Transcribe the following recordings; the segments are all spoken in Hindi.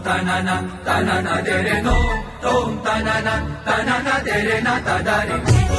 tanana tanana dere no tom tanana tanana dere na tadare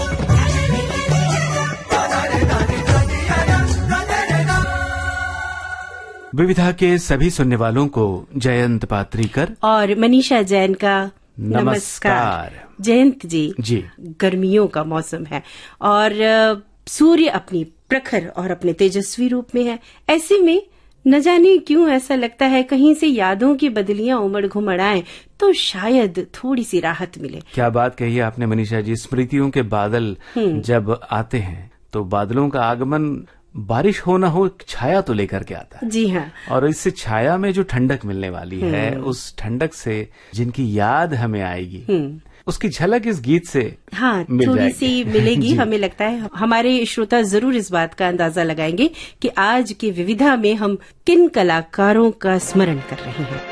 विविधा के सभी सुनने वालों को जयंत पात्रीकर और मनीषा जैन का नमस्कार। जयंत जी, गर्मियों का मौसम है और सूर्य अपनी प्रखर और अपने तेजस्वी रूप में है। ऐसे में न जाने क्यों ऐसा लगता है कहीं से यादों की बदलियां उमड़ घुमड़ आए तो शायद थोड़ी सी राहत मिले। क्या बात कही है आपने मनीषा जी। स्मृतियों के बादल जब आते हैं तो बादलों का आगमन बारिश हो ना हो छाया तो लेकर के आता है। जी हाँ। और इससे छाया में जो ठंडक मिलने वाली है, उस ठंडक से जिनकी याद हमें आएगी, उसकी झलक इस गीत से थोड़ी सी मिलेगी। हमें लगता है हमारे श्रोता जरूर इस बात का अंदाजा लगाएंगे कि आज के विविधा में हम किन कलाकारों का स्मरण कर रहे हैं।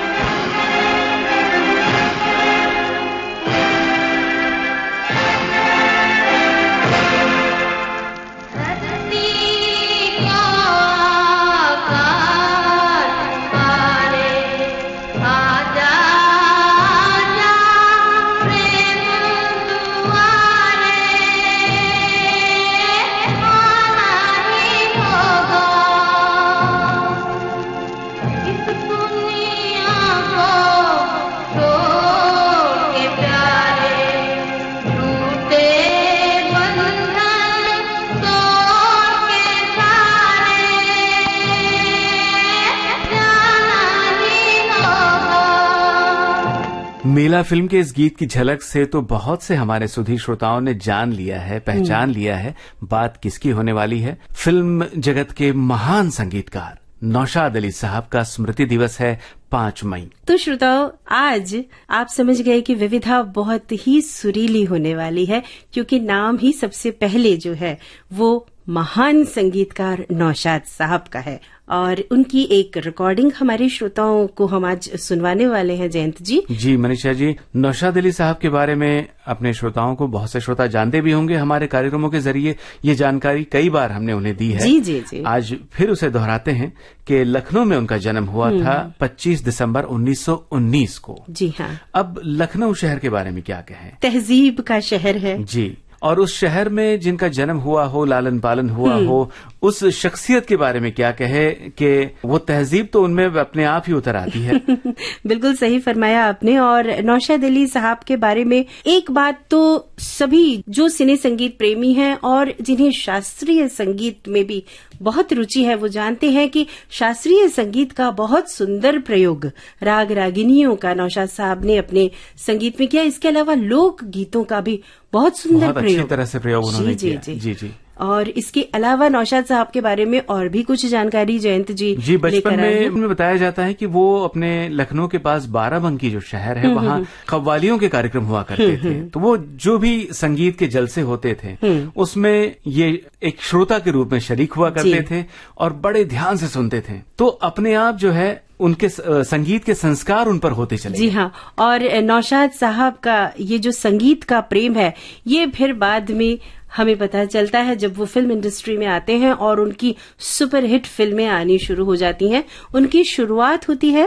मेला फिल्म के इस गीत की झलक से तो बहुत से हमारे सुधी श्रोताओं ने जान लिया है, पहचान लिया है बात किसकी होने वाली है। फिल्म जगत के महान संगीतकार नौशाद अली साहब का स्मृति दिवस है 5 मई। तो श्रोताओ, आज आप समझ गए कि विविधा बहुत ही सुरीली होने वाली है, क्योंकि नाम ही सबसे पहले जो है वो महान संगीतकार नौशाद साहब का है और उनकी एक रिकॉर्डिंग हमारे श्रोताओं को हम आज सुनवाने वाले हैं। जयंत जी। जी मनीषा जी, नौशाद अली साहब के बारे में अपने श्रोताओं को बहुत से श्रोता जानते भी होंगे। हमारे कार्यक्रमों के जरिए ये जानकारी कई बार हमने उन्हें दी है। जी। आज फिर उसे दोहराते हैं कि लखनऊ में उनका जन्म हुआ था 25 दिसंबर 1919 को। जी हाँ। अब लखनऊ शहर के बारे में क्या कहें? तहजीब का शहर है। जी। और उस शहर में जिनका जन्म हुआ हो, लालन पालन हुआ हो, उस शख्सियत के बारे में क्या कहे कि वो तहजीब तो उनमें अपने आप ही उतर आती है। बिल्कुल सही फरमाया आपने। और नौशाद अली साहब के बारे में एक बात तो सभी जो सिने संगीत प्रेमी हैं और जिन्हें शास्त्रीय संगीत में भी बहुत रुचि है वो जानते हैं कि शास्त्रीय संगीत का बहुत सुंदर प्रयोग राग रागिनियों का नौशाद साहब ने अपने संगीत में किया। इसके अलावा लोक गीतों का भी बहुत सुंदर प्रयोग, अच्छी तरह से प्रयोग उन्होंने किया। जी। और इसके अलावा नौशाद साहब के बारे में और भी कुछ जानकारी जयंत जी बचपन में बताया जाता है कि वो अपने लखनऊ के पास बाराबंकी जो शहर है वहाँ कव्वालियों के कार्यक्रम हुआ करते थे। तो वो जो भी संगीत के जलसे होते थे उसमें ये एक श्रोता के रूप में शरीक हुआ करते थे और बड़े ध्यान से सुनते थे। तो अपने आप जो है उनके संगीत के संस्कार उन पर होते चले। जी हाँ। और नौशाद साहब का ये जो संगीत का प्रेम है ये फिर बाद में हमें पता चलता है जब वो फिल्म इंडस्ट्री में आते हैं और उनकी सुपरहिट फिल्में आनी शुरू हो जाती हैं। उनकी शुरुआत होती है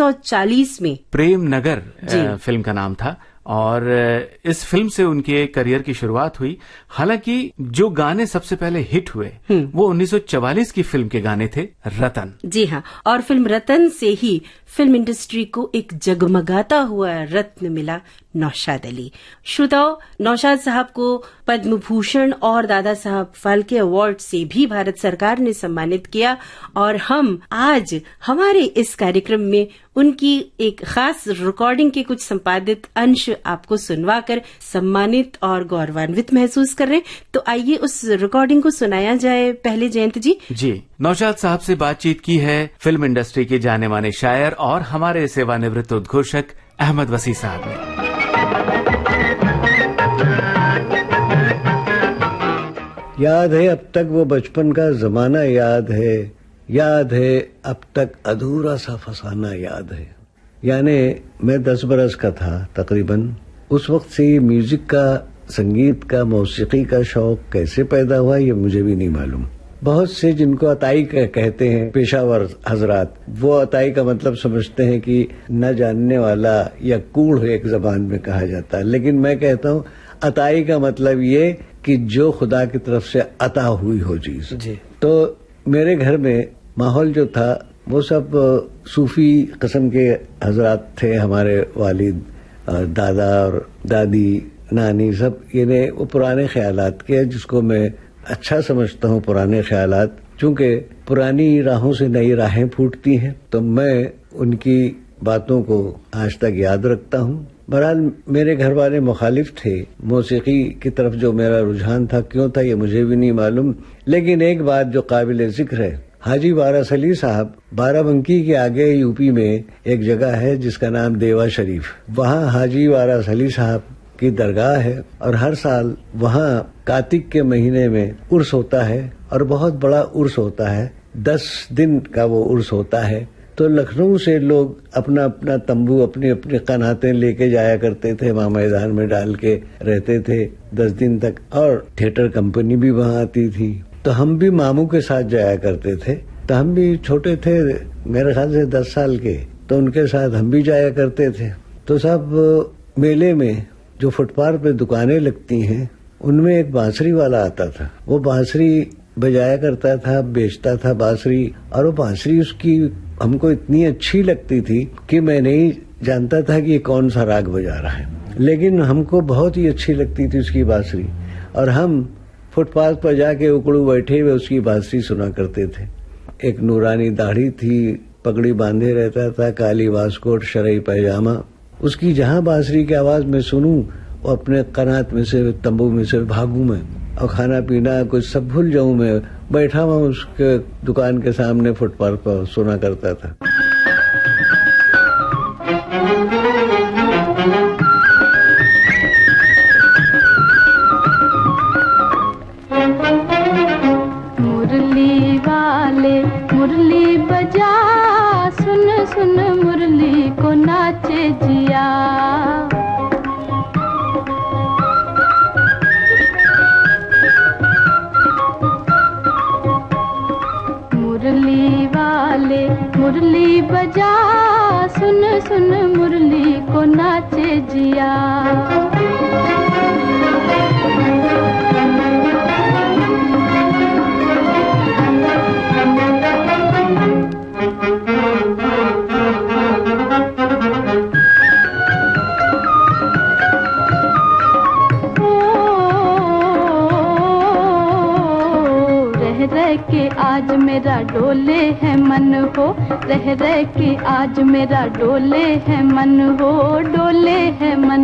1940 में। प्रेम नगर फिल्म का नाम था और इस फिल्म से उनके करियर की शुरुआत हुई। हालांकि जो गाने सबसे पहले हिट हुए वो 1944 की फिल्म के गाने थे रतन। जी हाँ। और फिल्म रतन से ही फिल्म इंडस्ट्री को एक जगमगाता हुआ रत्न मिला, नौशाद अली। श्रोताओ, नौशाद साहब को पद्म भूषण और दादा साहब फाल्के अवार्ड से भी भारत सरकार ने सम्मानित किया और हम आज हमारे इस कार्यक्रम में उनकी एक खास रिकॉर्डिंग के कुछ संपादित अंश आपको सुनवाकर सम्मानित और गौरवान्वित महसूस कर रहे हैं। तो आइए उस रिकॉर्डिंग को सुनाया जाए। पहले जयंत जी। नौशाद साहब से बातचीत की है फिल्म इंडस्ट्री के जाने माने शायर और हमारे सेवानिवृत्त उद्घोषक अहमद वसी साहब ने। याद है अब तक वो बचपन का जमाना, याद है अब तक अधूरा सा फसाना, याद है। यानी मैं 10 बरस का था तकरीबन। उस वक्त से ये म्यूजिक का, संगीत का, मौसीकी का शौक कैसे पैदा हुआ ये मुझे भी नहीं मालूम। बहुत से जिनको अताई कहते हैं पेशावर हजरात, वो अताई का मतलब समझते हैं कि न जानने वाला या कूढ़ एक जबान में कहा जाता है, लेकिन मैं कहता हूँ अताई का मतलब ये कि जो खुदा की तरफ से अता हुई हो चीज जी। तो मेरे घर में माहौल जो था वो सब सूफी किस्म के हजरात थे। हमारे वालिद, दादा और दादी, नानी सब ये वो पुराने ख्यालात के, जिसको मैं अच्छा समझता हूँ पुराने ख्यालात, चूंकि पुरानी राहों से नई राहें फूटती हैं तो मैं उनकी बातों को आज तक याद रखता हूँ। बहरहाल मेरे घर वाले मुखालिफ थे मौसीकी की तरफ, जो मेरा रुझान था क्यों था ये मुझे भी नहीं मालूम, लेकिन एक बात जो काबिल जिक्र है, हाजी वारस अली साहब बाराबंकी के आगे यूपी में एक जगह है जिसका नाम देवा शरीफ, वहाँ हाजी वारस अली साहब की दरगाह है और हर साल वहाँ कार्तिक के महीने में उर्स होता है और बहुत बड़ा उर्स होता है, 10 दिन का वो उर्स होता है। तो लखनऊ से लोग अपना अपना तंबू, अपनी अपनी कनातें लेके जाया करते थे, वहाँ मैदान में डाल के रहते थे 10 दिन तक, और थिएटर कंपनी भी वहाँ आती थी। तो हम भी मामू के साथ जाया करते थे। तो हम भी छोटे थे, मेरे ख्याल से 10 साल के, तो उनके साथ हम भी जाया करते थे। तो सब मेले में जो फुटपाथ पे दुकानें लगती हैं उनमें एक बांसुरी वाला आता था, वो बांसुरी बजाया करता था, बेचता था बांसुरी, और वो बांसुरी उसकी हमको इतनी अच्छी लगती थी कि मैं नहीं जानता था कि ये कौन सा राग बजा रहा है, लेकिन हमको बहुत ही अच्छी लगती थी उसकी बांसुरी, और हम फुटपाथ पर जाके उकड़ू बैठे हुए उसकी बांसुरी सुना करते थे। एक नूरानी दाढ़ी थी, पगड़ी बांधे रहता था, काली वास्कोट, शरई पैजामा, उसकी जहाँ बांसुरी की आवाज में सुनूं वो अपने कनात में से, तंबू में से भागूं मैं, और खाना पीना कुछ सब भूल जाऊं मैं, बैठा हुआ उसके दुकान के सामने फुटपाथ पर सुना करता था। मुरली वाले मुरली बजा, सुन सुन मुरली को नाचे जिया। मुरली वाले मुरली बजा, सुन सुन मुरली को नाचे जिया। के आज मेरा डोले है मन हो, रह रह के आज मेरा डोले है मन हो, डोले है मन।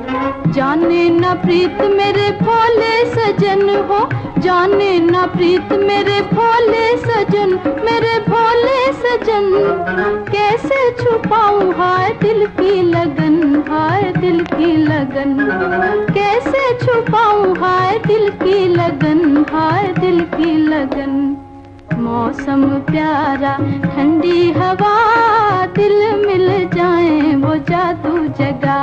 जाने ना प्रीत मेरे भोले सजन हो, जाने ना प्रीत मेरे भोले सजन, मेरे भोले सजन। कैसे छुपाऊं हाय दिल की लगन, हाय दिल की लगन। कैसे छुपाऊं हाय दिल की लगन, हाय दिल की लगन। मौसम प्यारा ठंडी हवा, दिल मिल जाए वो जादू जगा।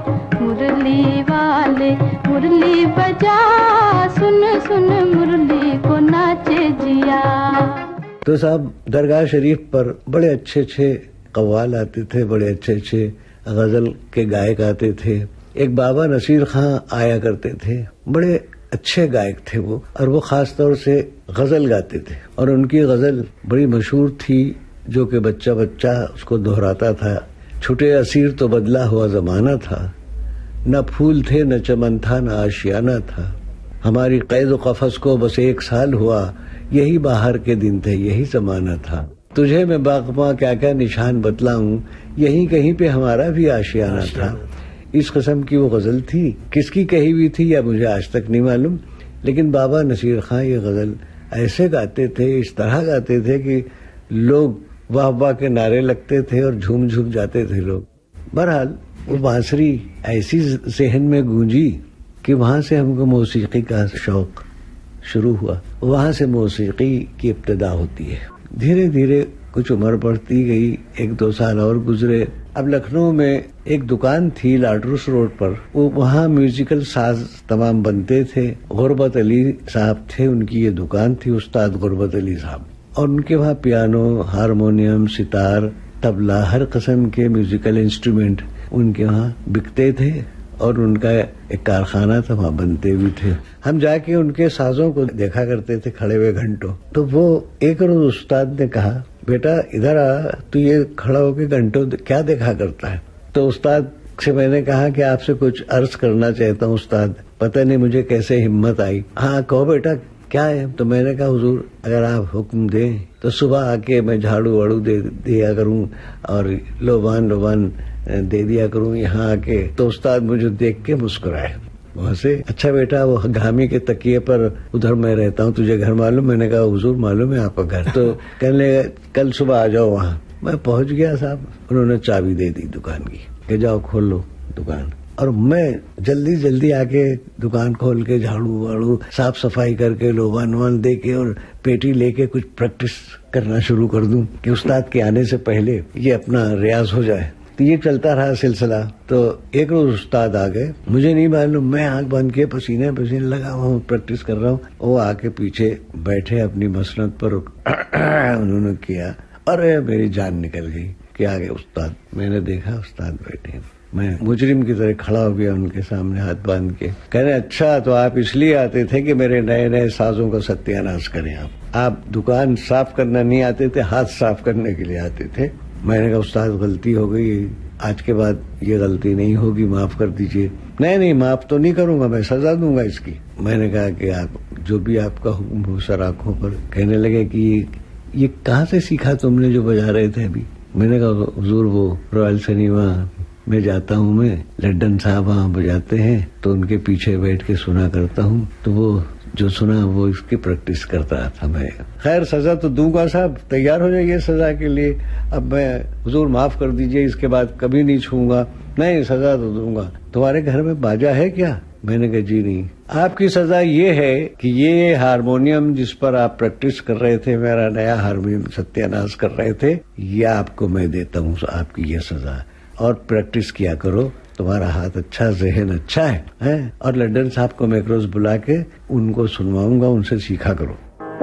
मुरली वाले मुरली बजा, सुन सुन मुरली को नाचे जिया। तो साहब दरगाह शरीफ पर बड़े अच्छे अच्छे कव्वाल आते थे, बड़े अच्छे अच्छे गजल के गायक आते थे। एक बाबा नसीर खां आया करते थे, बड़े अच्छे गायक थे वो, और वो खास तौर से गजल गाते थे, और उनकी गजल बड़ी मशहूर थी जो कि बच्चा बच्चा उसको दोहराता था। छुटे असीर तो बदला हुआ जमाना था, न फूल थे न चमन था न आशियाना था। हमारी कैद कफस को बस 1 साल हुआ, यही बाहर के दिन थे यही जमाना था। तुझे मैं बागमा क्या क्या निशान बतलाऊं, यही कहीं पे हमारा भी आशियाना था। इस किस्म की वो गजल थी, किसकी कही हुई थी या मुझे आज तक नहीं मालूम, लेकिन बाबा नसीर खां ये गजल ऐसे गाते थे, इस तरह गाते थे कि लोग वाह वाह के नारे लगते थे और झूम झूम जाते थे लोग। बहरहाल वो बांसुरी ऐसी जहन में गूंजी कि वहां से हमको मौसीकी का शौक शुरू हुआ, वहां से मौसीकी की इब्तिदा होती है। धीरे धीरे कुछ उम्र बढ़ती गई, 1-2 साल और गुजरे। अब लखनऊ में एक दुकान थी लाडरूस रोड पर, वो वहाँ म्यूजिकल साज तमाम बनते थे। गुरबत अली साहब थे, उनकी ये दुकान थी, उस्ताद गुरबत अली साहब। और उनके वहाँ पियानो, हारमोनियम, सितार, तबला, हर किस्म के म्यूजिकल इंस्ट्रूमेंट उनके वहाँ बिकते थे। और उनका एक कारखाना था, वहाँ बनते भी थे। हम जाके उनके साजों को देखा करते थे खड़े हुए घंटों। तो वो एक रोज उस्ताद ने कहा, बेटा इधर आ, तू ये खड़ा होके घंटों क्या देखा करता है? तो उस्ताद से मैंने कहा कि आपसे कुछ अर्ज करना चाहता हूँ उस्ताद। पता नहीं मुझे कैसे हिम्मत आई। हाँ कहो बेटा क्या है? तो मैंने कहा हुजूर अगर आप हुक्म दें तो सुबह आके मैं झाड़ू वाड़ू दे दिया करूं और लोबान दे दिया करूं यहाँ आके। तो उस्ताद मुझे देख के मुस्कुराए वहां से। अच्छा बेटा वो घामी के तकिए पर उधर मैं रहता हूँ, तुझे घर मालूम? मैंने कहा हुजूर मालूम है आपका घर। तो कहने कल सुबह आ जाओ वहाँ। मैं पहुंच गया साहब, उन्होंने चाबी दे दी दुकान की कि जाओ खोल लो दुकान। और मैं जल्दी आके दुकान खोल के झाड़ू वाड़ू साफ सफाई करके लोबान वोबान दे के और पेटी लेके कुछ प्रैक्टिस करना शुरू कर दूं कि उस्ताद के आने से पहले ये अपना रियाज हो जाए। तो ये चलता रहा सिलसिला। तो एक रोज उस्ताद आ गए, मुझे नहीं मालूम, मैं आंख बंद के पसीने लगा हुआ हूँ, प्रैक्टिस कर रहा हूँ। वो आके पीछे बैठे अपनी मसनद पर उन्होंने किया, अरे मेरी जान निकल गई कि आ गए उस्ताद। मैंने देखा उस्ताद बैठे, मैं मुजरिम की तरह खड़ा हो गया उनके सामने हाथ बांध के। कहने अच्छा तो आप इसलिए आते थे कि मेरे नए नए साजों का सत्यानाश करें। आप दुकान साफ करना नहीं आते थे, हाथ साफ करने के लिए आते थे। मैंने कहा उस्ताद गलती हो गई, आज के बाद ये गलती नहीं होगी, माफ कर दीजिए। नहीं माफ तो नहीं करूंगा, मैं सजा दूंगा इसकी। मैंने कहा कि आप जो भी आपका हुक्म हो सर आंखों पर। कहने लगे कि ये कहाँ से सीखा तुमने जो बजा रहे थे अभी? मैंने कहा हुजूर वो रॉयल सिनेमा में जाता हूँ, मैं लड्डन साहब वहाँ बजाते हैं तो उनके पीछे बैठ के सुना करता हूँ, तो वो जो सुना वो इसकी प्रैक्टिस करता था मैं। खैर सजा तो दूंगा साहब, तैयार हो जाइए सजा के लिए। अब मैं हुजूर माफ कर दीजिए, इसके बाद कभी नहीं छूंगा। नहीं सजा तो दूंगा। तुम्हारे घर में बाजा है क्या? मैंने कहा जी नहीं। आपकी सजा ये है कि ये हारमोनियम जिस पर आप प्रैक्टिस कर रहे थे, मेरा नया हारमोनियम सत्यानाश कर रहे थे, ये आपको मैं देता हूँ आपकी ये सजा। और प्रैक्टिस किया करो, तुम्हारा हाथ अच्छा, जहन अच्छा है? और लड्डन साहब को मैं एक रोज बुला के उनको सुनवाऊंगा, उनसे सीखा करो।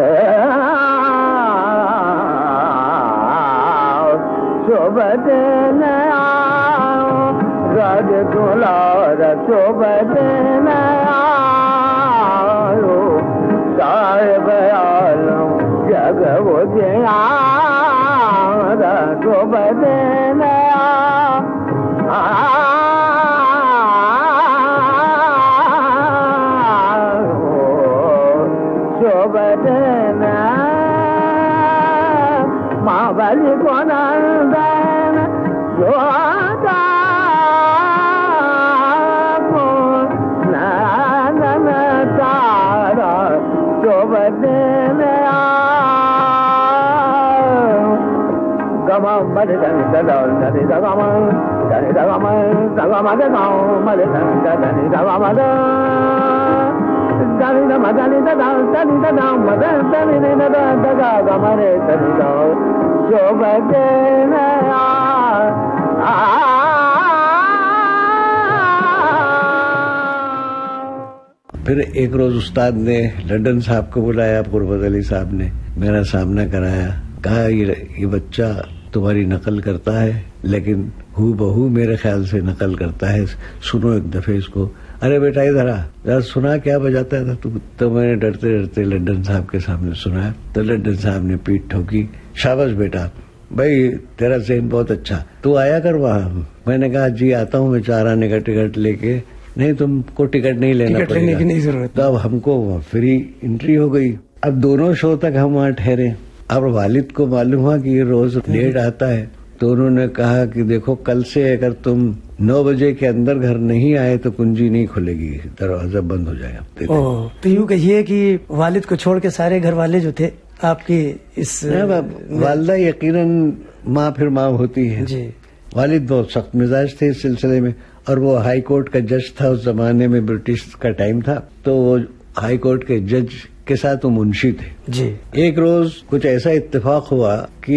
फिर एक रोज उस्ताद ने लड्डन साहब को बुलाया, गुरबत अली साहब ने मेरा सामना कराया। कहा ये बच्चा तुम्हारी नकल करता है, लेकिन हूबहू मेरे ख्याल से नकल करता है, सुनो एक दफे इसको। अरे बेटा इधर आ, जरा सुना क्या बजाता था तू? तो मैंने डरते डरते लड्डन साहब के सामने सुनाया। तो लड्डन साहब ने पीठ ठोकी, शाबाश बेटा, भाई तेरा ज़हन बहुत अच्छा, तू आया कर वहाँ। मैंने कहा जी आता हूँ, मैं 4 आने का टिकट लेके। नहीं तुमको टिकट नहीं लेना पड़ेगा, लेने की नहीं जरूरत। तो अब हमको फ्री एंट्री हो गई। अब दोनों शो तक हम वहाँ ठहरे। अब वालिद को मालूम हुआ कि ये रोज लेट आता है, तो उन्होंने कहा कि देखो कल से अगर तुम 9 बजे के अंदर घर नहीं आए तो कुंजी नहीं खुलेगी, दरवाजा बंद हो जाएगा। तो यूँ कहिए कि वालिद को छोड़ के सारे घर वाले जो थे आपकी इस वालदा यकीनन माँ फिर माँ होती है जी। वालिद बहुत सख्त मिजाज थे इस सिलसिले में, और वो हाई कोर्ट का जज था उस जमाने में, ब्रिटिश का टाइम था, तो वो हाई कोर्ट के जज के साथ वो मुंशी थे जी। एक रोज कुछ ऐसा इत्तेफाक हुआ कि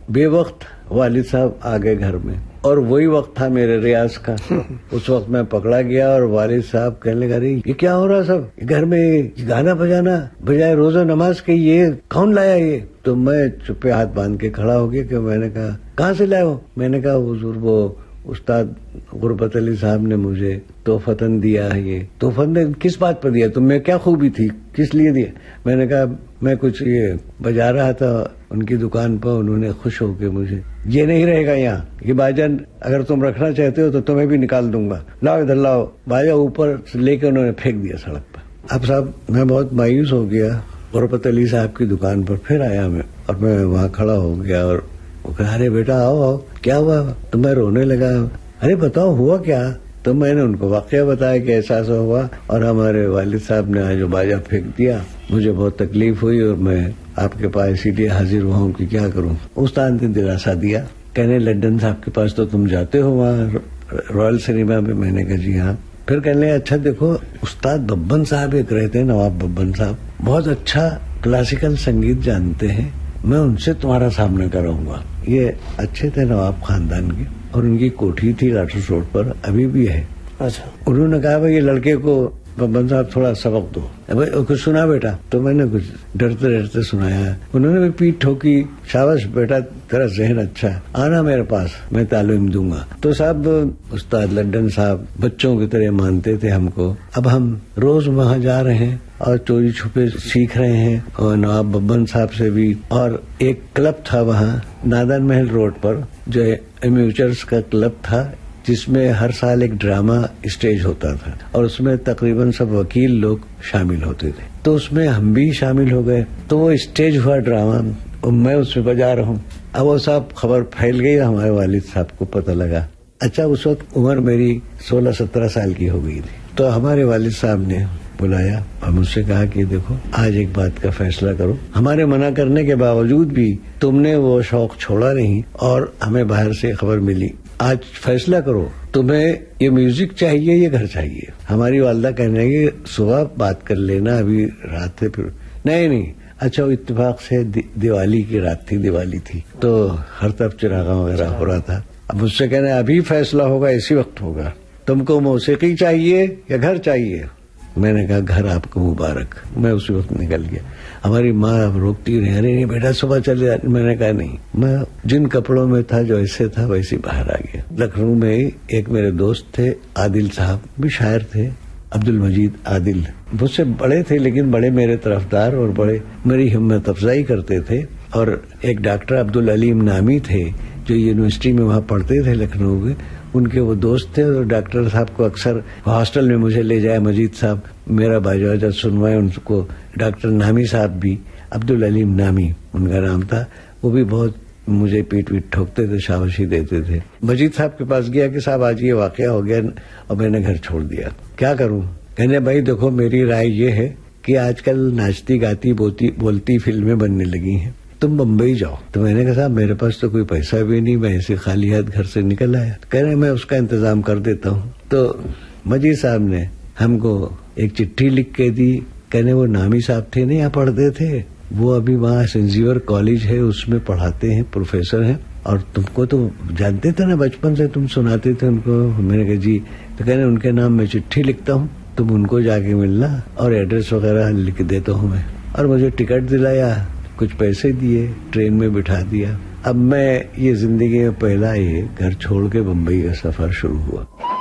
बेवक्त वालिद साहब आ गए घर में, और वही वक्त था मेरे रियाज का। उस वक्त मैं पकड़ा गया और वालिद साहब कहने लगे, अरे ये क्या हो रहा सब, घर में गाना बजाना बजाय रोजा नमाज के, ये कौन लाया ये? तो मैं चुप्पे हाथ बांध के खड़ा हो गया कि मैंने कहा कहाँ से लाए हो? मैंने कहा हुजूर वो उस्ताद गुरबत अली साहब ने मुझे तोहफतन दिया है। ये तोहफत ने किस बात पर दिया? तुम्हें क्या खूबी थी, किस लिए दिया? मैंने कहा मैं कुछ ये बजा रहा था उनकी दुकान पर, उन्होंने खुश होकर मुझे, ये नहीं रहेगा यहाँ, ये बाजन अगर तुम रखना चाहते हो तो तुम्हें भी निकाल दूंगा, लाओ इधर लाओ। बाजा ऊपर से लेकर उन्होंने फेंक दिया सड़क पर। अब साहब मैं बहुत मायूस हो गया। गुरबत अली साहब की दुकान पर फिर आया मैं, और मैं वहाँ खड़ा हो गया और वो कहा, अरे बेटा आओ आओ, क्या हुआ? तो मैं रोने लगा, अरे बताओ हुआ क्या? तो मैंने उनको वाकया बताया कि ऐसा हुआ और हमारे वालिद साहब ने आज जो बाजा फेंक दिया, मुझे बहुत तकलीफ हुई और मैं आपके पास इसीलिए हाजिर हुआ हूँ कि क्या करूँ। उस्ताद ने दिलासा दिया, कहने लड्डन साहब के पास तो तुम जाते हो वहाँ रॉयल सिनेमा में? मैंने कहा जी हाँ। फिर कहने अच्छा देखो उस्ताद बब्बन साहब एक रहते हैं, नवाब बब्बन साहब, बहुत अच्छा क्लासिकल संगीत जानते हैं, मैं उनसे तुम्हारा सामना कराऊंगा। ये अच्छे थे नवाब खानदान के, और उनकी कोठी थी लाठूस रोड पर, अभी भी है। अच्छा। उन्होंने कहा भाई ये लड़के को बब्बन साहब थोड़ा सबक दो, भाई कुछ सुना बेटा। तो मैंने कुछ डरते डरते सुनाया, उन्होंने भी पीठ ठोकी, शाबाश बेटा तेरा जहन अच्छा है, आना मेरे पास, मैं तालीम दूंगा। तो साहब उस्ताद लड्डन साहब बच्चों की तरह मानते थे हमको। अब हम रोज वहाँ जा रहे हैं और चोरी छुपे सीख रहे हैं, और नवाब बब्बन साहब से भी। और एक क्लब था वहाँ नादन महल रोड पर, जो एम्यूचर्स का क्लब था, जिसमें हर साल एक ड्रामा स्टेज होता था और उसमें तकरीबन सब वकील लोग शामिल होते थे। तो उसमें हम भी शामिल हो गए। तो वो स्टेज हुआ ड्रामा और मैं उसमें बजा रहा हूँ। अब वो साहब खबर फैल गई, हमारे वालिद साहब को पता लगा। अच्छा उस वक्त उम्र मेरी 16-17 साल की हो गई थी। तो हमारे वालिद साहब ने बुलाया और मुझसे कहा कि देखो आज एक बात का फैसला करो, हमारे मना करने के बावजूद भी तुमने वो शौक छोड़ा नहीं और हमें बाहर से खबर मिली, आज फैसला करो, तुम्हें ये म्यूजिक चाहिए ये घर चाहिए। हमारी वालदा कहने लगी सुबह बात कर लेना, अभी रात है। फिर नहीं, अच्छा वो इत्तेफाक से दिवाली की रात थी, दिवाली थी, तो हर तरफ चिरागा वगैरह हो रहा था। अब मुझसे कहने अभी फैसला होगा, इसी वक्त होगा, तुमको मौसीकी चाहिए या घर चाहिए? मैंने कहा घर आपको मुबारक। मैं उसी वक्त निकल गया। हमारी माँ अब रोकती रही, अरे नहीं बेटा सुबह चले जाते। मैंने कहा नहीं, मैं जिन कपड़ों में था जो ऐसे था वैसे बाहर आ गया। लखनऊ में एक मेरे दोस्त थे आदिल साहब, भी शायर थे, अब्दुल मजीद आदिल, मुझसे बड़े थे लेकिन बड़े मेरे तरफदार और बड़े मेरी हिम्मत अफजाई करते थे। और एक डॉक्टर अब्दुल अलीम नामी थे जो यूनिवर्सिटी में वहाँ पढ़ते थे लखनऊ में, उनके वो दोस्त थे और डॉक्टर साहब को अक्सर हॉस्टल में मुझे ले जाए, मजीद साहब मेरा बाजा सुनवाए उनको। डॉक्टर नामी साहब भी, अब्दुल अलीम नामी उनका नाम था, वो भी बहुत मुझे पीठ ठोकते थे, शाबाशी देते थे। मजीद साहब के पास गया कि साहब आज ये वाकया हो गया और मैंने घर छोड़ दिया, क्या करूं? कहने भाई देखो मेरी राय ये है कि आजकल नाचती गाती बोलती फिल्में बनने लगी हैं, तुम बम्बई जाओ। तो मैंने कहा साहब मेरे पास तो कोई पैसा भी नहीं, मैं ऐसे खाली हाथ घर से निकल आया। कह रहे मैं उसका इंतजाम कर देता हूँ। तो मजीद साहब ने हमको एक चिट्ठी लिख के दी। कहने वो नामी साहब थे ना, यहाँ पढ़ते थे, वो अभी वहाँ सेंजीवर कॉलेज है उसमें पढ़ाते हैं, प्रोफेसर हैं, और तुमको तो जानते थे ना बचपन से, तुम सुनाते थे उनको। मैंने कहा जी। तो कहने उनके नाम में चिट्ठी लिखता हूँ, तुम उनको जाके मिलना और एड्रेस वगैरह लिख देता हूँ मैं। और मुझे टिकट दिलाया, कुछ पैसे दिए, ट्रेन में बिठा दिया। अब मैं ये जिंदगी में पहला ये घर छोड़ के बम्बई का सफर शुरू हुआ।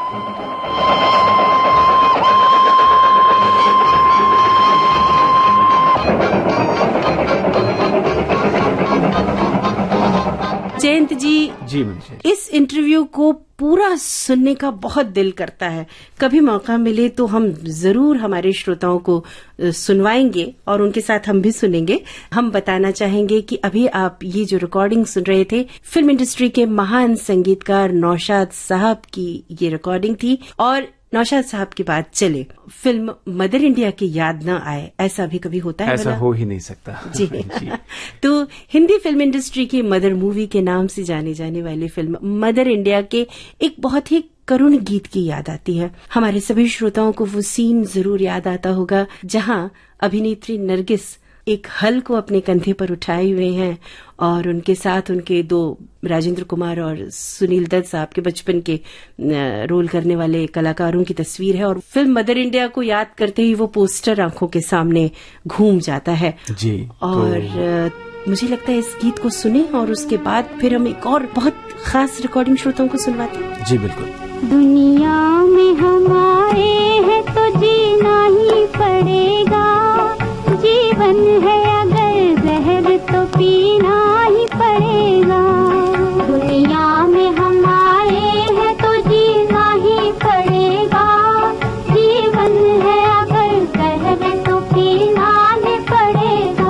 जयंत जी मुझे इस इंटरव्यू को पूरा सुनने का बहुत दिल करता है। कभी मौका मिले तो हम जरूर हमारे श्रोताओं को सुनवाएंगे और उनके साथ हम भी सुनेंगे। हम बताना चाहेंगे कि अभी आप ये जो रिकॉर्डिंग सुन रहे थे, फिल्म इंडस्ट्री के महान संगीतकार नौशाद साहब की ये रिकॉर्डिंग थी। और नौशाद साहब की बात चले, फिल्म मदर इंडिया की याद न आए, ऐसा भी कभी होता है? ऐसा हो ही नहीं सकता। जी, जी। तो हिंदी फिल्म इंडस्ट्री की मदर मूवी के नाम से जाने जाने वाली फिल्म मदर इंडिया के एक बहुत ही करुण गीत की याद आती है। हमारे सभी श्रोताओं को वो सीन जरूर याद आता होगा जहां अभिनेत्री नरगिस एक हल को अपने कंधे पर उठाए हुए हैं और उनके साथ उनके दो राजेंद्र कुमार और सुनील दत्त साहब के बचपन के रोल करने वाले कलाकारों की तस्वीर है। और फिल्म मदर इंडिया को याद करते ही वो पोस्टर आंखों के सामने घूम जाता है जी। और मुझे लगता है इस गीत को सुने और उसके बाद फिर हम एक और बहुत खास रिकॉर्डिंग श्रोताओं को सुनवाते हैं। जी बिल्कुल। दुनिया में हम आए हैं तो जीना ही पड़ेगा, जीवन है अगर जहर तो पीना ही पड़ेगा। दुनिया में हम आए हैं तो जीना ही पड़ेगा, जीवन है अगर जहर तो पीना ही पड़ेगा।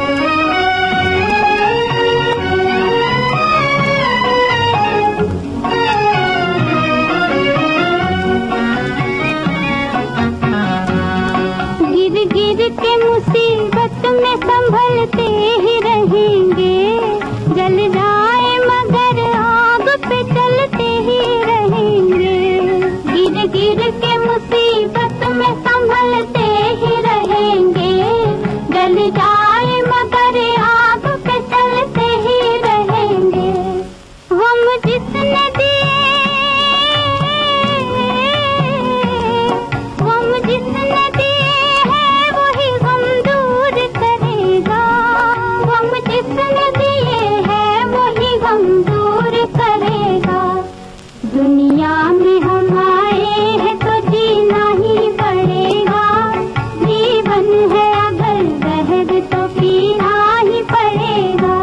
गिर के मुसीबत में संभलते ही रहेंगे, जल जाए मगर आग पे चलते ही रहेंगे। गिर गिर के मुसीबत में संभलते ही रहेंगे, जल जाए मगर आग पे चलते ही रहेंगे। हम जिसने दिए, हम जिसने दिए दुनिया में हम आए हैं तो जीना ही पड़ेगा, जीवन है अगर जहर तो पीना ही पड़ेगा।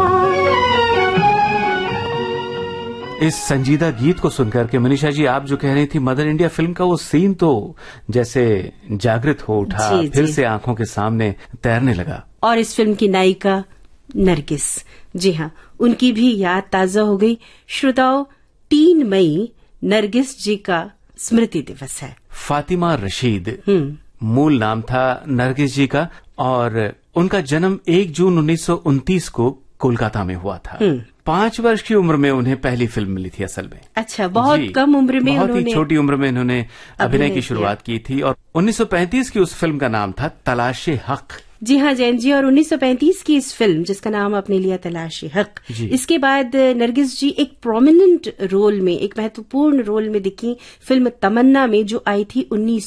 इस संजीदा गीत को सुनकर के मनीषा जी, आप जो कह रही थी मदर इंडिया फिल्म का वो सीन तो जैसे जागृत हो उठा, फिर से आंखों के सामने तैरने लगा। और इस फिल्म की नायिका नरगिस, जी हाँ, उनकी भी याद ताजा हो गई। श्रोताओं, 3 मई नरगिस जी का स्मृति दिवस है। फातिमा रशीद मूल नाम था नरगिस जी का और उनका जन्म 1 जून 1929 को कोलकाता में हुआ था। 5 वर्ष की उम्र में उन्हें पहली फिल्म मिली थी असल में। अच्छा, बहुत कम उम्र में, बहुत ही छोटी उम्र में इन्होंने अभिनय की शुरुआत की थी और 1935 की उस फिल्म का नाम था तलाशे हक। जी हाँ जैन जी, और 1935 की इस फिल्म जिसका नाम आपने लिया तलाशे हक, इसके बाद नरगिस जी एक प्रोमिनेंट रोल में, एक महत्वपूर्ण रोल में दिखी फिल्म तमन्ना में, जो आई थी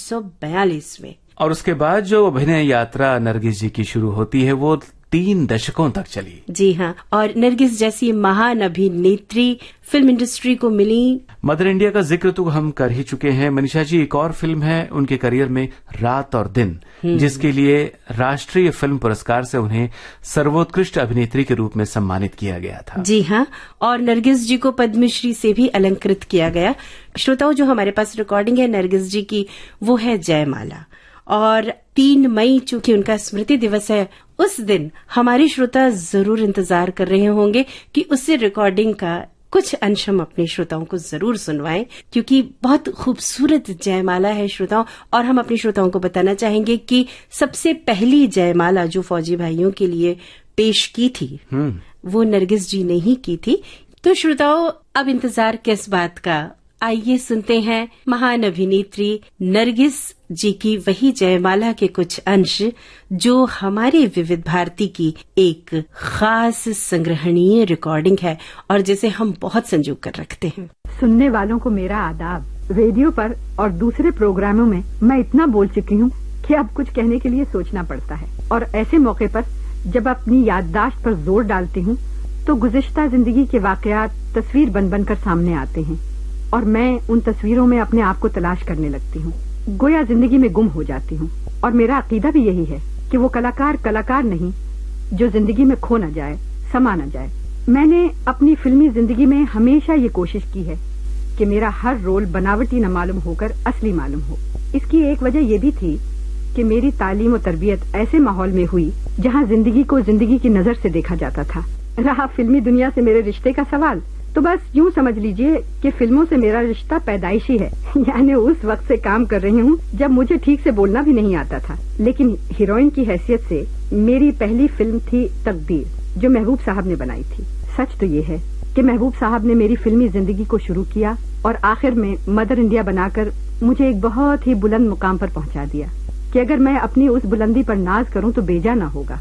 1942 में। और उसके बाद जो अभिनय यात्रा नरगिस जी की शुरू होती है वो 3 दशकों तक चली। जी हाँ, और नरगिस जैसी महान अभिनेत्री फिल्म इंडस्ट्री को मिली। मदर इंडिया का जिक्र तो हम कर ही चुके हैं मनीषा जी। एक और फिल्म है उनके करियर में, रात और दिन, जिसके लिए राष्ट्रीय फिल्म पुरस्कार से उन्हें सर्वोत्कृष्ट अभिनेत्री के रूप में सम्मानित किया गया था। जी हाँ, और नरगिस जी को पद्मश्री से भी अलंकृत किया गया। श्रोताओं, जो हमारे पास रिकॉर्डिंग है नरगिस जी की, वो है जयमाला। और 3 मई चूंकि उनका स्मृति दिवस है, उस दिन हमारे श्रोता जरूर इंतजार कर रहे होंगे कि उससे रिकॉर्डिंग का कुछ अंश हम अपने श्रोताओं को जरूर सुनवाएं, क्योंकि बहुत खूबसूरत जयमाला है श्रोताओं। और हम अपने श्रोताओं को बताना चाहेंगे कि सबसे पहली जयमाला जो फौजी भाइयों के लिए पेश की थी वो नरगिस जी ने ही की थी। तो श्रोताओं, अब इंतजार किस बात का, आइए सुनते हैं महान अभिनेत्री नरगिस जी की वही जयमाला के कुछ अंश जो हमारे विविध भारती की एक खास संग्रहणीय रिकॉर्डिंग है और जिसे हम बहुत संजो कर रखते हैं। सुनने वालों को मेरा आदाब। रेडियो पर और दूसरे प्रोग्रामों में मैं इतना बोल चुकी हूँ कि अब कुछ कहने के लिए सोचना पड़ता है, और ऐसे मौके पर जब अपनी याददाश्त पर जोर डालती हूँ तो गुज़िश्ता जिंदगी के वाकयात तस्वीर बन बनकर सामने आते हैं और मैं उन तस्वीरों में अपने आप को तलाश करने लगती हूँ, गोया जिंदगी में गुम हो जाती हूँ। और मेरा अकीदा भी यही है कि वो कलाकार नहीं जो जिंदगी में खो न जाए, समा न जाए। मैंने अपनी फिल्मी जिंदगी में हमेशा ये कोशिश की है कि मेरा हर रोल बनावटी न मालूम होकर असली मालूम हो। इसकी एक वजह यह भी थी कि मेरी तालीम और तरबियत ऐसे माहौल में हुई जहाँ जिंदगी को जिंदगी की नजर से देखा जाता था। रहा फिल्मी दुनिया से मेरे रिश्ते का सवाल, तो बस यूँ समझ लीजिए कि फिल्मों से मेरा रिश्ता पैदाइशी है। यानी उस वक्त से काम कर रही हूँ जब मुझे ठीक से बोलना भी नहीं आता था, लेकिन हीरोइन की हैसियत से मेरी पहली फिल्म थी तकदीर, जो महबूब साहब ने बनाई थी। सच तो ये है कि महबूब साहब ने मेरी फिल्मी जिंदगी को शुरू किया और आखिर में मदर इंडिया बनाकर मुझे एक बहुत ही बुलंद मुकाम पर पहुंचा दिया कि अगर मैं अपनी उस बुलंदी पर नाज करूं तो बेजा ना होगा।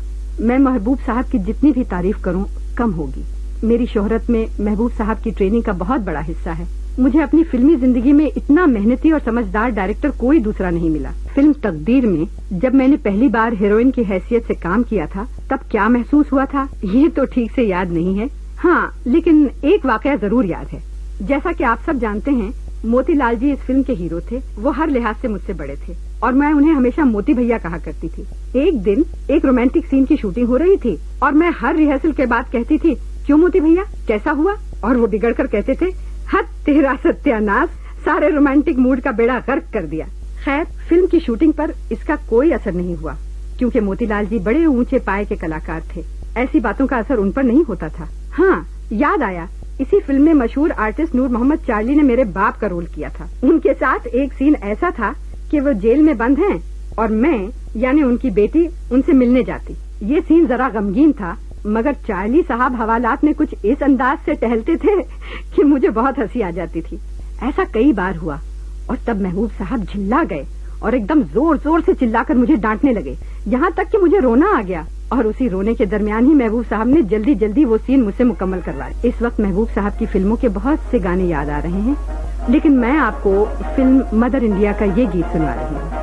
मैं महबूब साहब की जितनी भी तारीफ करूं कम होगी। मेरी शोहरत में महबूब साहब की ट्रेनिंग का बहुत बड़ा हिस्सा है। मुझे अपनी फिल्मी जिंदगी में इतना मेहनती और समझदार डायरेक्टर कोई दूसरा नहीं मिला। फिल्म तकदीर में जब मैंने पहली बार हीरोइन की हैसियत से काम किया था तब क्या महसूस हुआ था ये तो ठीक से याद नहीं है। हाँ, लेकिन एक वाकया जरूर याद है। जैसा कि आप सब जानते हैं, मोतीलाल जी इस फिल्म के हीरो थे। वो हर लिहाज से मुझसे बड़े थे और मैं उन्हें हमेशा मोती भैया कहा करती थी। एक दिन एक रोमांटिक सीन की शूटिंग हो रही थी और मैं हर रिहर्सल के बाद कहती थी, क्यों मोती भैया, कैसा हुआ? और वो बिगड़ कर कहते थे, हद तेरा सत्यानाश, सारे रोमांटिक मूड का बेड़ा गर्क कर दिया। खैर, फिल्म की शूटिंग पर इसका कोई असर नहीं हुआ क्योंकि मोतीलाल जी बड़े ऊंचे पाए के कलाकार थे। ऐसी बातों का असर उन पर नहीं होता था। हाँ, याद आया, इसी फिल्म में मशहूर आर्टिस्ट नूर मोहम्मद चार्ली ने मेरे बाप का रोल किया था। उनके साथ एक सीन ऐसा था कि वो जेल में बंद हैं और मैं यानी उनकी बेटी उनसे मिलने जाती। ये सीन जरा गमगीन था मगर चार्ली साहब हवालात में कुछ इस अंदाज से टहलते थे कि मुझे बहुत हंसी आ जाती थी। ऐसा कई बार हुआ और तब महबूब साहब झिल्ला गए और एकदम जोर जोर से चिल्लाकर मुझे डांटने लगे, यहाँ तक कि मुझे रोना आ गया। और उसी रोने के दरमियान ही महबूब साहब ने जल्दी जल्दी वो सीन मुझसे मुकम्मल करवाया। इस वक्त महबूब साहब की फिल्मों के बहुत से गाने याद आ रहे हैं, लेकिन मैं आपको फिल्म मदर इंडिया का ये गीत सुना रही हूँ।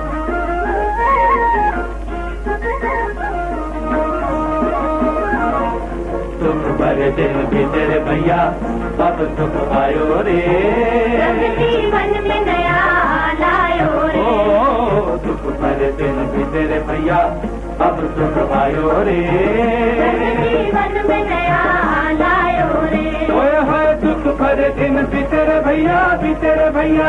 दिन भीतर भैया अब सुख आयो रे, जीवन में नया लायो रे। ओ दुख भर दिन भीतर भैया अब सुख आयो रे, जीवन में नया लायो रे। ओए होए दुख भर दिन भीतर भैया, भीतर भैया।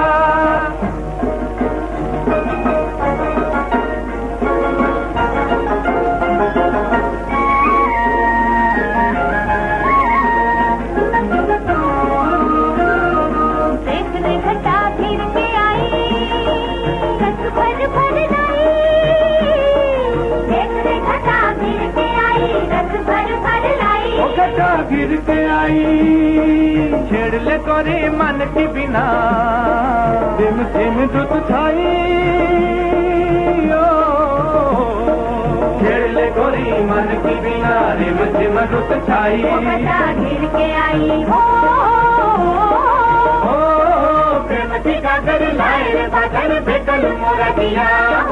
गिर के आई छेड़ ले तोरे मन की बिना, दिम दिम दुख छाई। छेड़ ले गोरी मन की बिना, दिम दिम दुख छाई। गिर के आई हो प्रेम की कागर लाए रे बादल बेकल मोरा दिया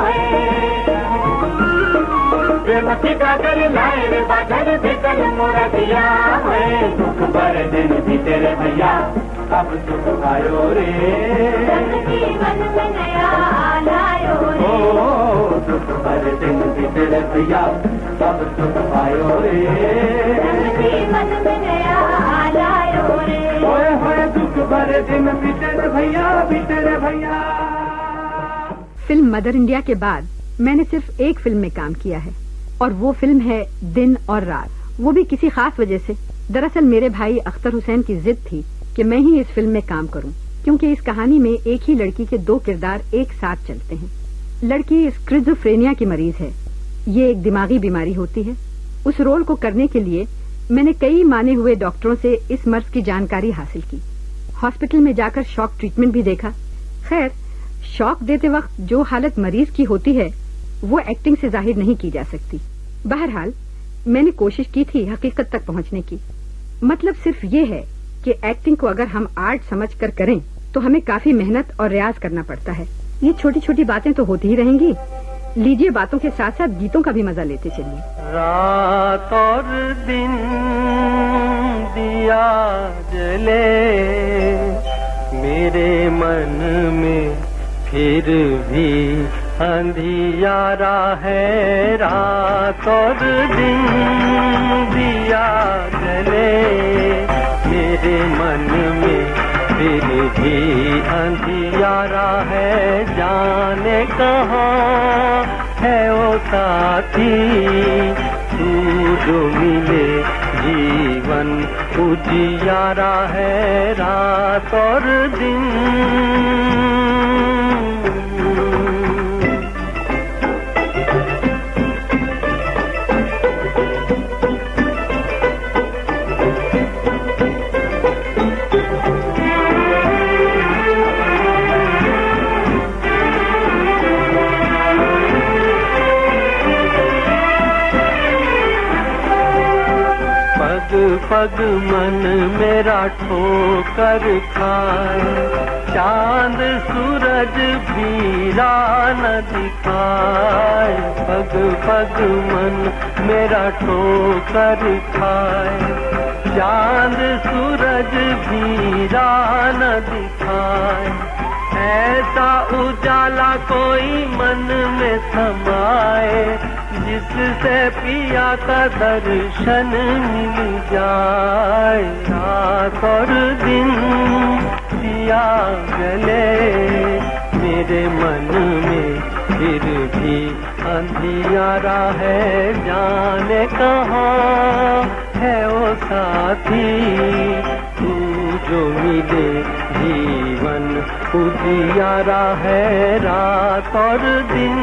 प्रेमती कागर लाए रे बादल बेकल मोरा दिया है। दुख भर दिन भीतर भैया अब सुख आयो रे, जीवन में नया लायो रे। ओ दुख भर दिन भीतर भैया अब सुख आयो रे, जीवन में नया लायो रे। ओए होए दुख भर दिन भीतर भैया, भीतर भैया। फिल्म मदर इंडिया के बाद मैंने सिर्फ एक फिल्म में काम किया है और वो फिल्म है दिन और रात। वो भी किसी खास वजह से। दरअसल मेरे भाई अख्तर हुसैन की जिद थी कि मैं ही इस फिल्म में काम करूं क्योंकि इस कहानी में एक ही लड़की के दो किरदार एक साथ चलते हैं। लड़की स्किज़ोफ्रेनिया की मरीज है। ये एक दिमागी बीमारी होती है। उस रोल को करने के लिए मैंने कई माने हुए डॉक्टरों से इस मर्ज की जानकारी हासिल की। हॉस्पिटल में जाकर शॉक ट्रीटमेंट भी देखा। खैर, शॉक देते वक्त जो हालत मरीज की होती है वो एक्टिंग से जाहिर नहीं की जा सकती। बहरहाल मैंने कोशिश की थी हकीकत तक पहुंचने की। मतलब सिर्फ ये है कि एक्टिंग को अगर हम आर्ट समझकर करें तो हमें काफी मेहनत और रियाज करना पड़ता है। ये छोटी छोटी बातें तो होती ही रहेंगी। लीजिए, बातों के साथ साथ गीतों का भी मजा लेते चलिए। रात और दिन दिया जले मेरे मन में, फिर भी अंधियारा है। रात और दिन दिया जले मेरे मन में, फिर भी अंधियारा है। जाने कहाँ है वो साथी, तू जो मिले जीवन उजियारा है। रात और दिन पग मन मेरा ठोकर खाए, चांद सूरज भी राह न दिखाए, पग पग मन मेरा ठोकर खाए, चांद सूरज भी राह न दिखाए, ऐसा उजाला कोई मन में समाए, जिससे पिया का दर्शन मिल जाए, रात और दिन दिया जले मेरे मन में, फिर भी अंधियारा है, जाने कहाँ है वो साथी, तू जो मिले जीवन उजियारा है, रात और दिन।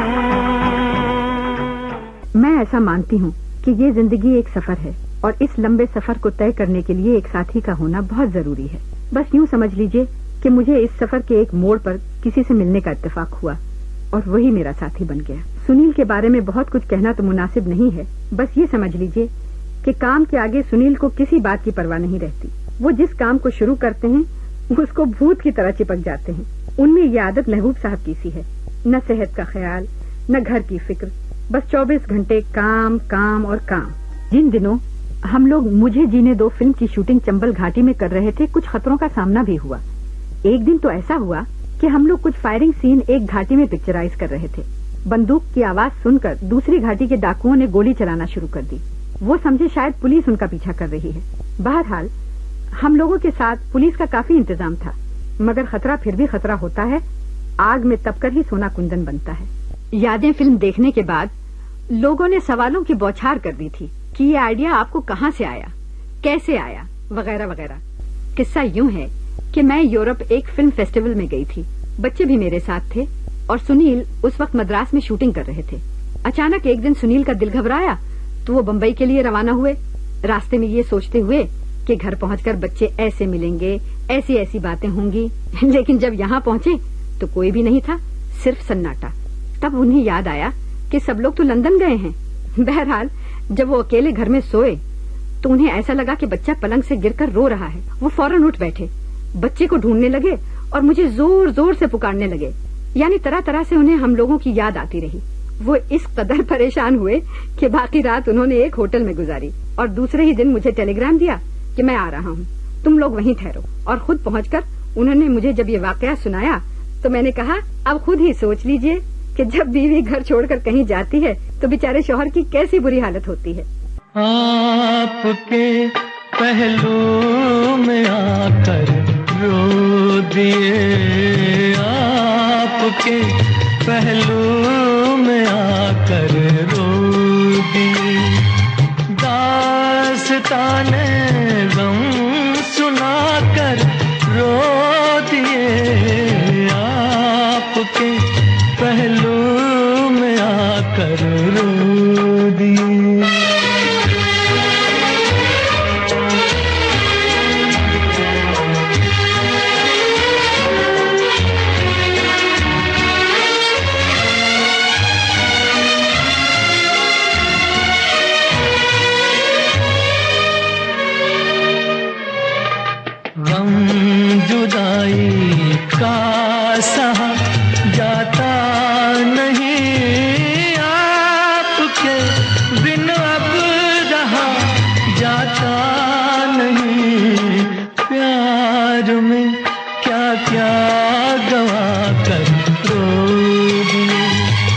मैं ऐसा मानती हूँ कि ये जिंदगी एक सफर है और इस लंबे सफर को तय करने के लिए एक साथी का होना बहुत जरूरी है। बस यूँ समझ लीजिए कि मुझे इस सफर के एक मोड़ पर किसी से मिलने का इत्तेफाक हुआ और वही मेरा साथी बन गया। सुनील के बारे में बहुत कुछ कहना तो मुनासिब नहीं है, बस ये समझ लीजिए कि काम के आगे सुनील को किसी बात की परवाह नहीं रहती। वो जिस काम को शुरू करते हैं उसको भूत की तरह चिपक जाते हैं। उनमें ये आदत महबूब साहब की सी है, न सेहत का ख्याल न घर की फिक्र, बस 24 घंटे काम काम और काम। जिन दिनों हम लोग मुझे जीने दो फिल्म की शूटिंग चंबल घाटी में कर रहे थे, कुछ खतरों का सामना भी हुआ। एक दिन तो ऐसा हुआ कि हम लोग कुछ फायरिंग सीन एक घाटी में पिक्चराइज कर रहे थे। बंदूक की आवाज सुनकर दूसरी घाटी के डाकुओं ने गोली चलाना शुरू कर दी। वो समझे शायद पुलिस उनका पीछा कर रही है। बहरहाल हम लोगों के साथ पुलिस का काफी इंतजाम था, मगर खतरा फिर भी खतरा होता है। आग में तपकर ही सोना कुंदन बनता है। यादें फिल्म देखने के बाद लोगों ने सवालों की बौछार कर दी थी कि ये आइडिया आपको कहाँ से आया, कैसे आया, वगैरह वगैरह। किस्सा यूं है कि मैं यूरोप एक फिल्म फेस्टिवल में गई थी। बच्चे भी मेरे साथ थे और सुनील उस वक्त मद्रास में शूटिंग कर रहे थे। अचानक एक दिन सुनील का दिल घबराया तो वो बम्बई के लिए रवाना हुए, रास्ते में ये सोचते हुए कि घर पहुंचकर बच्चे ऐसे मिलेंगे, ऐसी ऐसी बातें होंगी। लेकिन जब यहाँ पहुंचे तो कोई भी नहीं था, सिर्फ सन्नाटा। तब उन्हें याद आया कि सब लोग तो लंदन गए हैं। बहरहाल जब वो अकेले घर में सोए तो उन्हें ऐसा लगा कि बच्चा पलंग से गिरकर रो रहा है। वो फौरन उठ बैठे, बच्चे को ढूंढने लगे और मुझे जोर जोर से पुकारने लगे। यानी तरह तरह से उन्हें हम लोगों की याद आती रही। वो इस कदर परेशान हुए कि बाकी रात उन्होंने एक होटल में गुजारी और दूसरे ही दिन मुझे टेलीग्राम दिया कि मैं आ रहा हूँ, तुम लोग वहीं ठहरो। और खुद पहुंचकर उन्होंने मुझे जब ये वाकया सुनाया तो मैंने कहा, अब खुद ही सोच लीजिए कि जब बीवी घर छोड़कर कहीं जाती है तो बेचारे शौहर की कैसी बुरी हालत होती है। आपके पहलू में आकर रो दिए, आपके पहलू में आकर रो दिए, दास्ताने गम सुनाकर रो दिए, आपके पहलू में आकर रो दिए। गम जुदाई का सहा जाता नहीं, आपके बिन अब रहा जाता नहीं, प्यार में क्या क्या गवा कर रो दिए,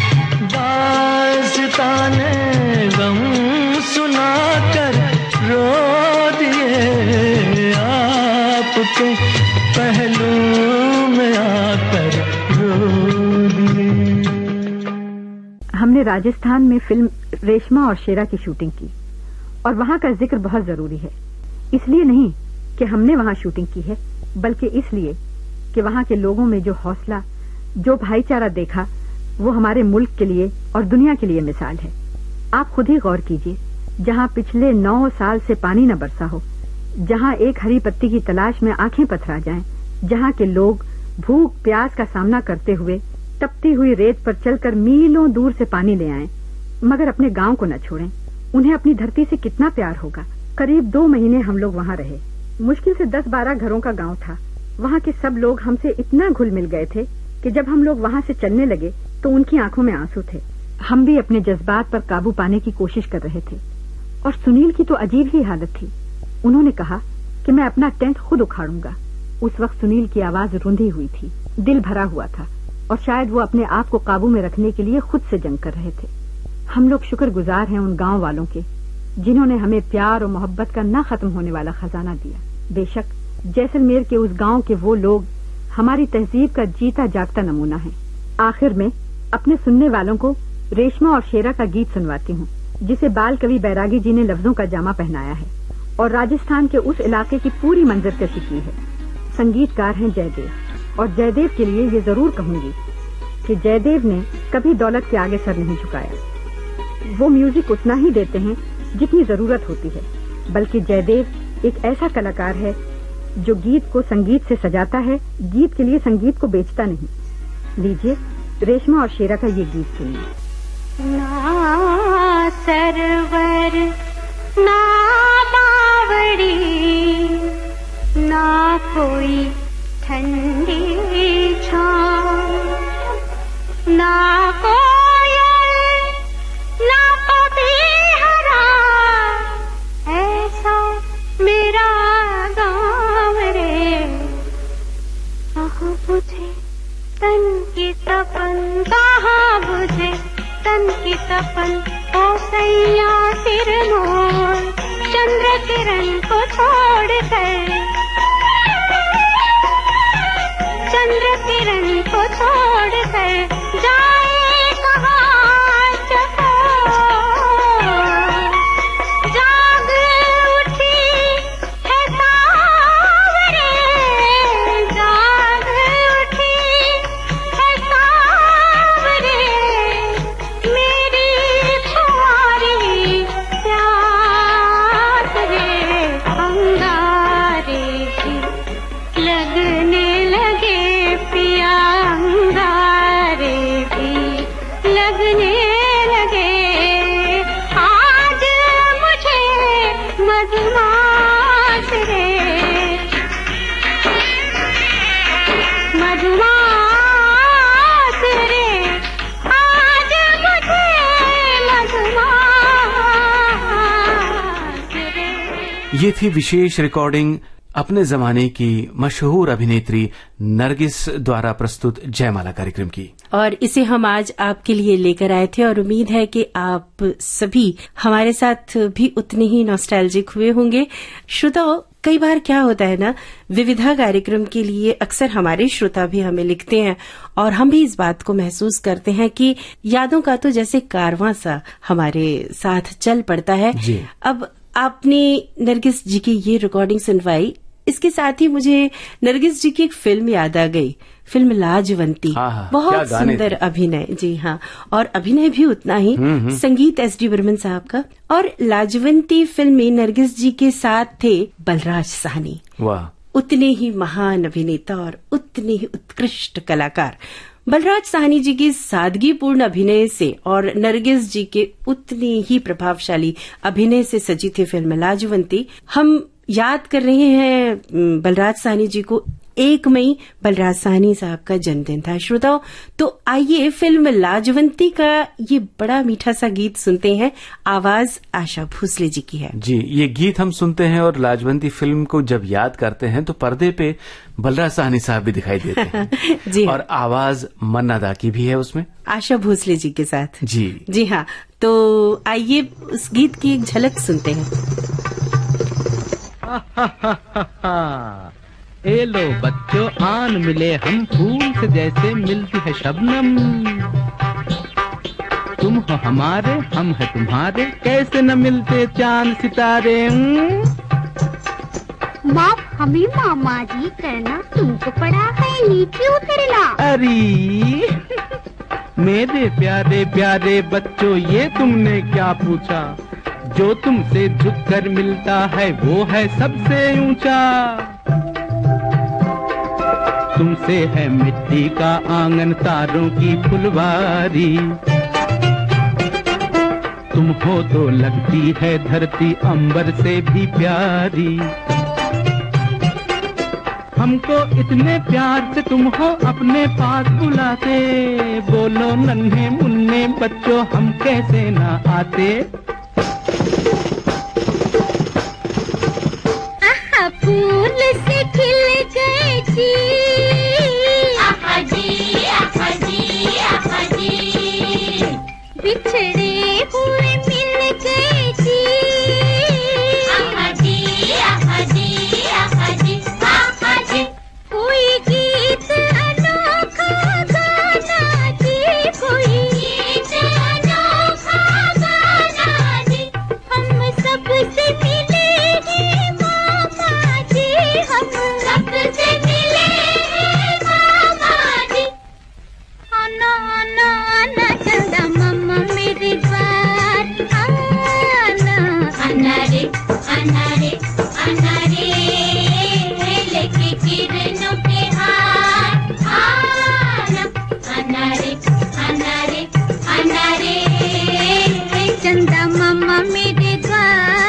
दास्ताने गम सुना कर रो दिए, आपके पहलू में आकर रो दिए। हमने राजस्थान में फिल्म रेशमा और शेरा की शूटिंग की और वहाँ का जिक्र बहुत जरूरी है। इसलिए नहीं कि हमने वहाँ शूटिंग की है, बल्कि इसलिए कि वहाँ के लोगों में जो हौसला, जो भाईचारा देखा, वो हमारे मुल्क के लिए और दुनिया के लिए मिसाल है। आप खुद ही गौर कीजिए, जहाँ पिछले 9 साल से पानी न बरसा हो, जहाँ एक हरी पत्ती की तलाश में आंखें पथरा जाएं, जहाँ के लोग भूख प्यास का सामना करते हुए तपती हुई रेत पर चलकर मीलों दूर से पानी ले आएं, मगर अपने गांव को न छोड़ें। उन्हें अपनी धरती से कितना प्यार होगा। करीब 2 महीने हम लोग वहाँ रहे। मुश्किल से 10-12 घरों का गांव था। वहाँ के सब लोग हमसे इतना घुल मिल गए थे कि जब हम लोग वहाँ से चलने लगे तो उनकी आंखों में आंसू थे। हम भी अपने जज्बात पर काबू पाने की कोशिश कर रहे थे। और सुनील की तो अजीब ही हालत थी। उन्होंने कहा कि मैं अपना टेंट खुद उखाड़ूंगा। उस वक्त सुनील की आवाज रूंधी हुई थी, दिल भरा हुआ था और शायद वो अपने आप को काबू में रखने के लिए खुद से जंग कर रहे थे। हम लोग शुक्रगुजार हैं उन गांव वालों के जिन्होंने हमें प्यार और मोहब्बत का ना खत्म होने वाला खजाना दिया। बेशक जैसलमेर के उस गांव के वो लोग हमारी तहजीब का जीता जागता नमूना है। आखिर में अपने सुनने वालों को रेशमा और शेरा का गीत सुनवाती हूँ, जिसे बाल कवि बैरागी जी ने लफ्जों का जामा पहनाया है और राजस्थान के उस इलाके की पूरी मंजरकशी की है। संगीतकार हैं जयदेव, और जयदेव के लिए ये जरूर कहूंगी कि जयदेव ने कभी दौलत के आगे सर नहीं झुकाया। वो म्यूजिक उतना ही देते हैं जितनी जरूरत होती है, बल्कि जयदेव एक ऐसा कलाकार है जो गीत को संगीत से सजाता है, गीत के लिए संगीत को बेचता नहीं। लीजिए रेशमा और शेरा का ये गीत सुनिए। ना सरवर ना बावड़ी ना कोई ठंडी छाँव, ना कोयल ना पपीहरा, ऐसा मेरा गाँव रे। कहाँ बुझे तन की तपन, कहाँ बुझे तन की तपन, ओ सैया सिर मोर चंद्र किरण को छोड़ कर, चंद्र किरण को छोड़ कर जाए कहाँ चकोर। जाग उठी है सांवरे, जाग उठी है सांवरे, मेरी तुम्हारी प्यास रे। अंगारे भी लगने लगे पिया, अंगारे भी लगने लगे, आज मुझे मधुमास रे, मधुमास रे, आज मुझे मधुमास रे। ये थी विशेष रिकॉर्डिंग अपने जमाने की मशहूर अभिनेत्री नरगिस द्वारा प्रस्तुत जयमाला कार्यक्रम की, और इसे हम आज आपके लिए लेकर आए थे और उम्मीद है कि आप सभी हमारे साथ भी उतने ही नॉस्टैल्जिक हुए होंगे। श्रोताओ, कई बार क्या होता है ना, विविधा कार्यक्रम के लिए अक्सर हमारे श्रोता भी हमें लिखते हैं और हम भी इस बात को महसूस करते हैं कि यादों का तो जैसे कारवां सा हमारे साथ चल पड़ता है। अब आपने नरगिस जी की ये रिकॉर्डिंग सुनवाई, इसके साथ ही मुझे नरगिस जी की एक फिल्म याद आ गई, फिल्म लाजवंती। बहुत सुंदर अभिनय, जी हाँ, और अभिनय भी उतना ही, संगीत एस.डी. बर्मन साहब का। और लाजवंती फिल्म में नरगिस जी के साथ थे बलराज साहनी। वाह, उतने ही महान अभिनेता और उतने ही उत्कृष्ट कलाकार। बलराज साहनी जी की सादगीपूर्ण अभिनय से और नरगिस जी के उतने ही प्रभावशाली अभिनय से सजी थी फिल्म लाजवंती। हम याद कर रहे हैं बलराज साहनी जी को। 1 मई बलराज साहनी साहब का जन्मदिन था। श्रोताओ, तो आइए फिल्म लाजवंती का ये बड़ा मीठा सा गीत सुनते हैं। आवाज आशा भोसले जी की है। जी, ये गीत हम सुनते हैं और लाजवंती फिल्म को जब याद करते हैं तो पर्दे पे बलराज साहनी साहब भी दिखाई देते हैं जी, और आवाज मन्ना दा की भी है उसमें, आशा भोसले जी के साथ। जी हाँ, तो आइए उस गीत की एक झलक सुनते हैं। ए लो बच्चों, आन मिले हम फूल से जैसे मिलती है शबनम। तुम हो हमारे, हम है तुम्हारे, कैसे न मिलते चांद सितारे। माफ हमें मामा जी करना, तुमको पड़ा है नीचे उतरना। अरे मेरे प्यारे प्यारे बच्चों, ये तुमने क्या पूछा? जो तुमसे झुककर मिलता है वो है सबसे ऊंचा। तुमसे है मिट्टी का आंगन, तारों की फुलवारी। तुम हो तो लगती है धरती अंबर से भी प्यारी। हमको इतने प्यार से तुम हो अपने पास बुलाते, बोलो नन्हे मुन्ने बच्चों हम कैसे ना आते। फूल से खिल गए जी, आहा जी आहा जी आहा जी, बिछड़े हुए मिल गए जी, आहा जी आहा जी आहा जी आहा जी। कोई गीत अनोखा गाना जी, कोई गीत अनोखा गाना जी, हम सबसे मिले हैं मामा जी, हम सबसे मिले हैं मामा जी। आना आना आना चंदा मामा मेरे द्वार, आना आना रे आना रे आना रे, लेके किरणों के हार, आना आना रे आना रे आना रे, चंदा मामा मेरे द्वार।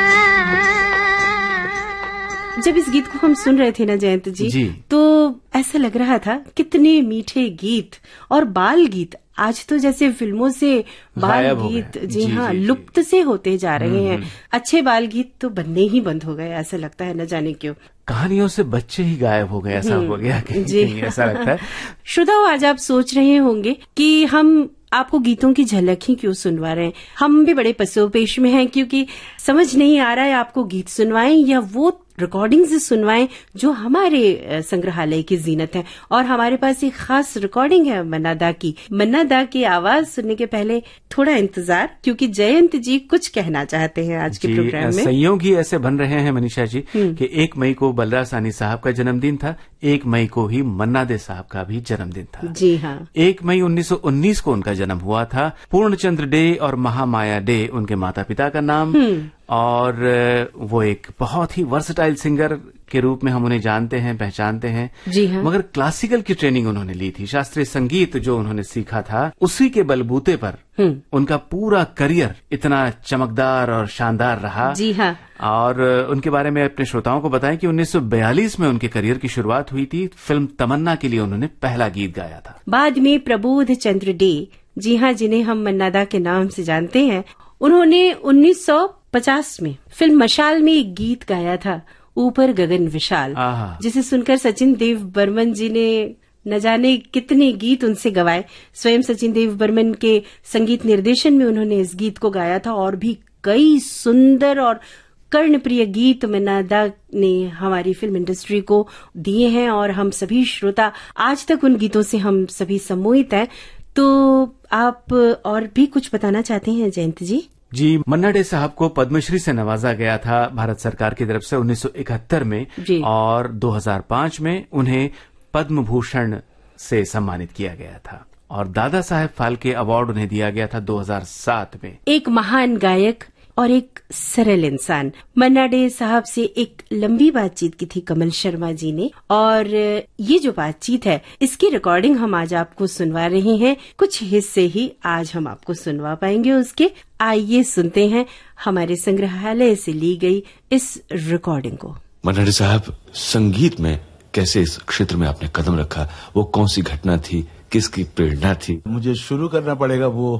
जब इस गीत को हम सुन रहे थे ना जयंत जी, तो ऐसा लग रहा था कितने मीठे गीत और बाल गीत आज तो जैसे फिल्मों से बाल गीत जी हाँ लुप्त से होते जा रहे हैं। अच्छे बाल गीत तो बनने ही बंद हो गए, ऐसा लगता है, न जाने क्यों। कहानियों से बच्चे ही गायब हो गए, ऐसा हो गया कहीं ऐसा लगता है। श्रोताओं, आज आप सोच रहे होंगे कि हम आपको गीतों की झलक ही क्यों सुनवा रहे हैं। हम भी बड़े पसोपेश में हैं, क्योंकि समझ नहीं आ रहा है आपको गीत सुनवाएं या वो रिकॉर्डिंग्स सुनवाएं जो हमारे संग्रहालय की जीनत है। और हमारे पास एक खास रिकॉर्डिंग है मन्ना दा की। मन्ना दा की आवाज सुनने के पहले थोड़ा इंतजार, क्योंकि जयंत जी कुछ कहना चाहते हैं आज के प्रोग्राम में। संयोग ही ऐसे बन रहे हैं मनीषा जी कि 1 मई को बलराज साहनी साहब का जन्मदिन था, 1 मई को ही मन्ना दे साहब का भी जन्मदिन था। जी हाँ, 1 मई 1919 को उनका जन्म हुआ था। पूर्णचंद्र डे और महामाया डे उनके माता पिता का नाम, और वो एक बहुत ही वर्सटाइल सिंगर के रूप में हम उन्हें जानते हैं, पहचानते हैं। जी हाँ। मगर क्लासिकल की ट्रेनिंग उन्होंने ली थी, शास्त्रीय संगीत जो उन्होंने सीखा था उसी के बलबूते पर उनका पूरा करियर इतना चमकदार और शानदार रहा। जी हाँ। और उनके बारे में अपने श्रोताओं को बताएं कि 1942 में उनके करियर की शुरुआत हुई थी। फिल्म तमन्ना के लिए उन्होंने पहला गीत गाया था। बाद में प्रबोध चंद्र डे, जी हाँ, जिन्हें हम मन्ना दा के नाम से जानते हैं, उन्होंने 1950 में फिल्म मशाल में एक गीत गाया था, ऊपर गगन विशाल, जिसे सुनकर सचिन देव बर्मन जी ने न जाने कितने गीत उनसे गवाए। स्वयं सचिन देव बर्मन के संगीत निर्देशन में उन्होंने इस गीत को गाया था। और भी कई सुंदर और कर्णप्रिय गीत मन्ना दा ने हमारी फिल्म इंडस्ट्री को दिए हैं, और हम सभी श्रोता आज तक उन गीतों से हम सभी सम्मोहित हैं। तो आप और भी कुछ बताना चाहते हैं जयंत जी? जी, मन्ना डे साहब को पद्मश्री से नवाजा गया था भारत सरकार की तरफ से 1971 में, और 2005 में उन्हें पद्म भूषण से सम्मानित किया गया था, और दादा साहेब फाल्के अवार्ड उन्हें दिया गया था 2007 में। एक महान गायक और एक सरल इंसान। मन्ना डे साहब से एक लंबी बातचीत की थी कमल शर्मा जी ने, और ये जो बातचीत है इसकी रिकॉर्डिंग हम आज आपको सुनवा रहे हैं। कुछ हिस्से ही आज हम आपको सुनवा पाएंगे उसके। आइए सुनते हैं हमारे संग्रहालय से ली गई इस रिकॉर्डिंग को। मन्ना डे साहब, संगीत में कैसे इस क्षेत्र में आपने कदम रखा, वो कौन सी घटना थी, किसकी प्रेरणा थी? मुझे शुरू करना पड़ेगा वो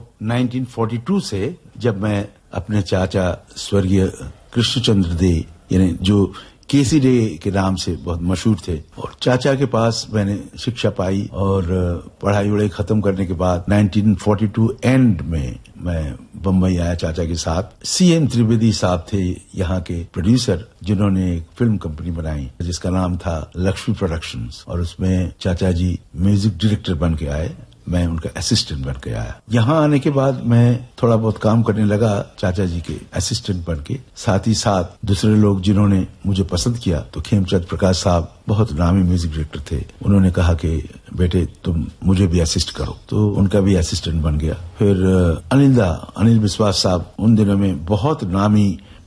1942 से, जब मैं अपने चाचा स्वर्गीय कृष्णचंद्र डे, यानी जो केसी डे के नाम से बहुत मशहूर थे, और चाचा के पास मैंने शिक्षा पाई। और पढ़ाई वढ़ाई खत्म करने के बाद 1942 एंड में मैं बम्बई आया चाचा के साथ। CN त्रिवेदी साहब थे यहाँ के प्रोड्यूसर, जिन्होंने एक फिल्म कंपनी बनाई जिसका नाम था लक्ष्मी प्रोडक्शंस, और उसमें चाचा जी म्यूजिक डायरेक्टर बन के आए, मैं उनका असिस्टेंट बन के आया। यहाँ आने के बाद मैं थोड़ा बहुत काम करने लगा चाचा जी के असिस्टेंट बन के। साथ ही साथ दूसरे लोग जिन्होंने मुझे पसंद किया, तो खेमचंद प्रकाश साहब बहुत नामी म्यूजिक डायरेक्टर थे, उन्होंने कहा कि बेटे तुम मुझे भी असिस्ट करो, तो उनका भी असिस्टेंट बन गया। फिर अनिल विश्वास साहब उन दिनों में बहुत नामी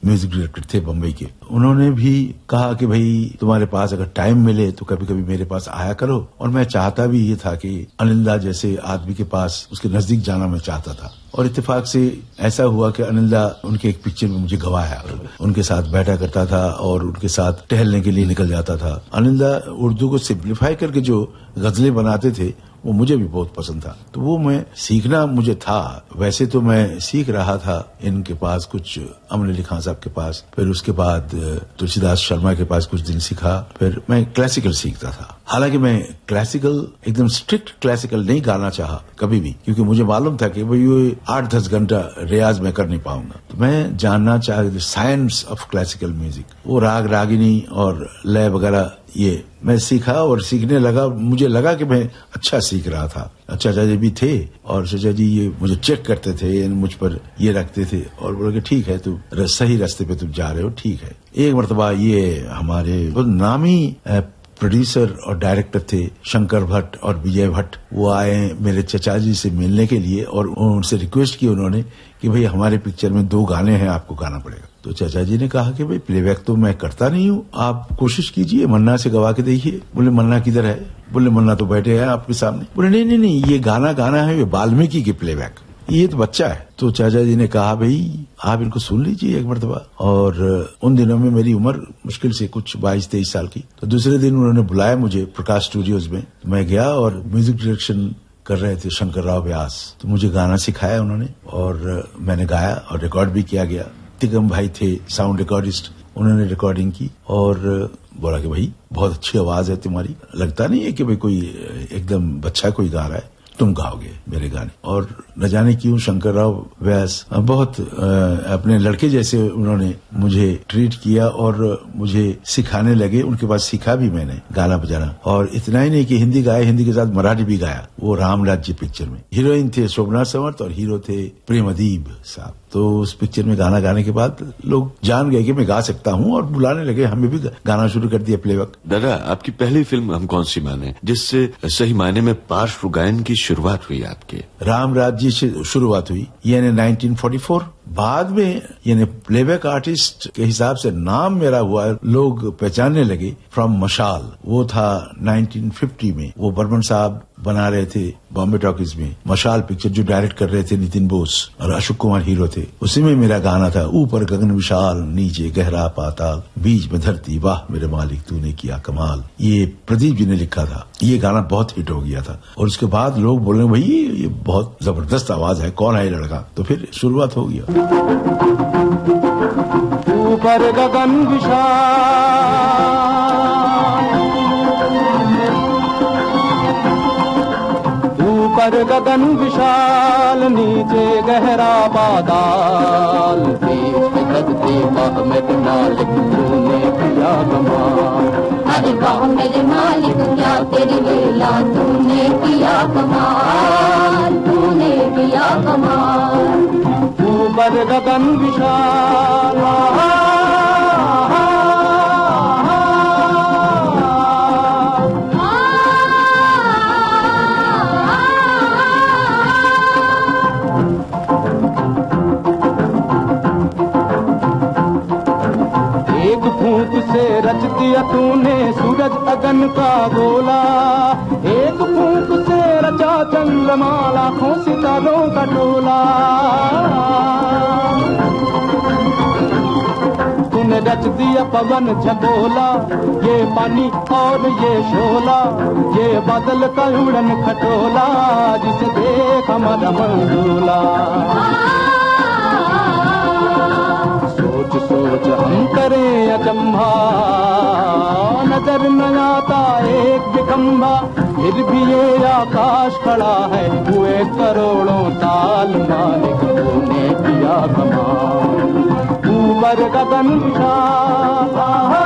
म्यूजिक डायरेक्टर थे बम्बई के, उन्होंने भी कहा कि भाई तुम्हारे पास अगर टाइम मिले तो कभी कभी मेरे पास आया करो। और मैं चाहता भी ये था कि अनिल दा जैसे आदमी के पास, उसके नजदीक जाना मैं चाहता था। और इत्तेफाक से ऐसा हुआ कि अनिल दा उनके एक पिक्चर में मुझे गवाया, उनके साथ बैठा करता था और उनके साथ टहलने के लिए निकल जाता था। अनिल दा उर्दू को सिंप्लीफाई करके जो गजलें बनाते थे वो मुझे भी बहुत पसंद था, तो वो मैं सीखना मुझे था। वैसे तो मैं सीख रहा था इनके पास कुछ, अमन अली खान साहब के पास, फिर उसके बाद तुलसीदास शर्मा के पास कुछ दिन सीखा, फिर मैं क्लासिकल सीखता था। हालांकि मैं क्लासिकल एकदम स्ट्रिक्ट क्लासिकल नहीं गाना चाहा कभी भी, क्योंकि मुझे मालूम था कि भाई ये 8-10 घंटा रियाज में कर नहीं पाऊंगा। तो मैं जानना चाहता साइंस ऑफ क्लासिकल म्यूजिक, वो राग रागिनी और लय वगैरह ये मैं सीखा और सीखने लगा। मुझे लगा कि मैं अच्छा सीख रहा था। चाचा जी भी थे और चाचा जी ये मुझे चेक करते थे, मुझ पर ये रखते थे और बोले कि ठीक है, तुम सही रास्ते पे तुम जा रहे हो, ठीक है। एक मरतबा ये हमारे नामी प्रोड्यूसर और डायरेक्टर थे शंकर भट्ट और विजय भट्ट, वो आए मेरे चचा जी से मिलने के लिए और उनसे रिक्वेस्ट की उन्होंने कि भाई हमारे पिक्चर में 2 गाने हैं, आपको गाना पड़ेगा। तो चाचा जी ने कहा कि भाई प्लेबैक तो मैं करता नहीं हूँ, आप कोशिश कीजिए, मन्ना से गवा के देखिए। बोले मन्ना किधर है? बोले मन्ना तो बैठे हैं आपके सामने। बोले नहीं, ये गाना है, ये वाल्मीकि की प्लेबैक, ये तो बच्चा है। तो चाचा जी ने कहा भाई आप इनको सुन लीजिए एक मरतबा। और उन दिनों में मेरी उम्र मुश्किल से कुछ 22-23 साल की। तो दूसरे दिन उन्होंने बुलाया मुझे प्रकाश स्टूडियोज में, मैं गया और म्यूजिक डायरेक्शन कर रहे थे शंकर राव व्यास। तो मुझे गाना सिखाया उन्होंने और मैंने गाया और रिकॉर्ड भी किया गया। तिगम भाई थे साउंड रिकॉर्डिस्ट, उन्होंने रिकॉर्डिंग की और बोला कि भाई बहुत अच्छी आवाज है तुम्हारी, लगता नहीं है कि भाई कोई एकदम बच्चा कोई गा रहा है, तुम गाओगे मेरे गाने। और न जाने क्यों शंकर राव व्यास बहुत अपने लड़के जैसे उन्होंने मुझे ट्रीट किया और मुझे सिखाने लगे। उनके पास सीखा भी मैंने गाना बजाना। और इतना ही नहीं कि हिंदी गाया, हिंदी के साथ मराठी भी गाया। वो राम राज्य पिक्चर में हीरोइन थे शोभना समर्थ और हीरो थे प्रेम अदीब साहब। तो उस पिक्चर में गाना गाने के बाद लोग जान गए कि मैं गा सकता हूँ और बुलाने लगे, हमें भी गाना शुरू कर दिया प्लेबैक। दादा, आपकी पहली फिल्म हम कौन सी माने जिससे सही मायने में पार्श्व गायन की शुरुआत हुई आपके? राम राज्य से शुरुआत हुई, यानी 1944। बाद में यानी प्लेबैक आर्टिस्ट के हिसाब से नाम मेरा हुआ, लोग पहचानने लगे फ्रॉम मशाल। वो था 1950 में, वो बर्मन साहब बना रहे थे बॉम्बे टॉकीज में मशाल पिक्चर, जो डायरेक्ट कर रहे थे नितिन बोस और अशोक कुमार हीरो थे। उसी में मेरा गाना था, ऊपर गगन विशाल नीचे गहरा पाताल, बीच में धरती वाह मेरे मालिक तूने किया कमाल। ये प्रदीप जी ने लिखा था। ये गाना बहुत हिट हो गया था और उसके बाद लोग बोले भाई ये बहुत जबरदस्त आवाज है, कौन है ये लड़का? तो फिर शुरुआत हो गया। ऊपर गगन विशाल, ऊपर गगन विशाल नीचे गहरा पाताल, बीच में धरती वाह मेरे मालिक तूने किया कमाल। अरे वाह मेरे मालिक क्या तेरी लीला, तूने किया कमाल, तूने किया कमाल। ऊपर गगन विशाल, रच दिया तूने सूरज अगन का गोला, एक फूंक से रचा चंद्रमा लाखों सितारों का टोला। तूने रच दिया पवन झकोला, ये पानी और ये शोला, ये बादल का उड़न खटोला, जिसे देख हमारा मन डोला। सोच सोच हम करें अचंभा, नजर न आता एक भी खंभा, फिर भी ये आकाश खड़ा है हुए करोड़ों साल, मालिक तूने किया कमाल। ऊपर गगन विशाल,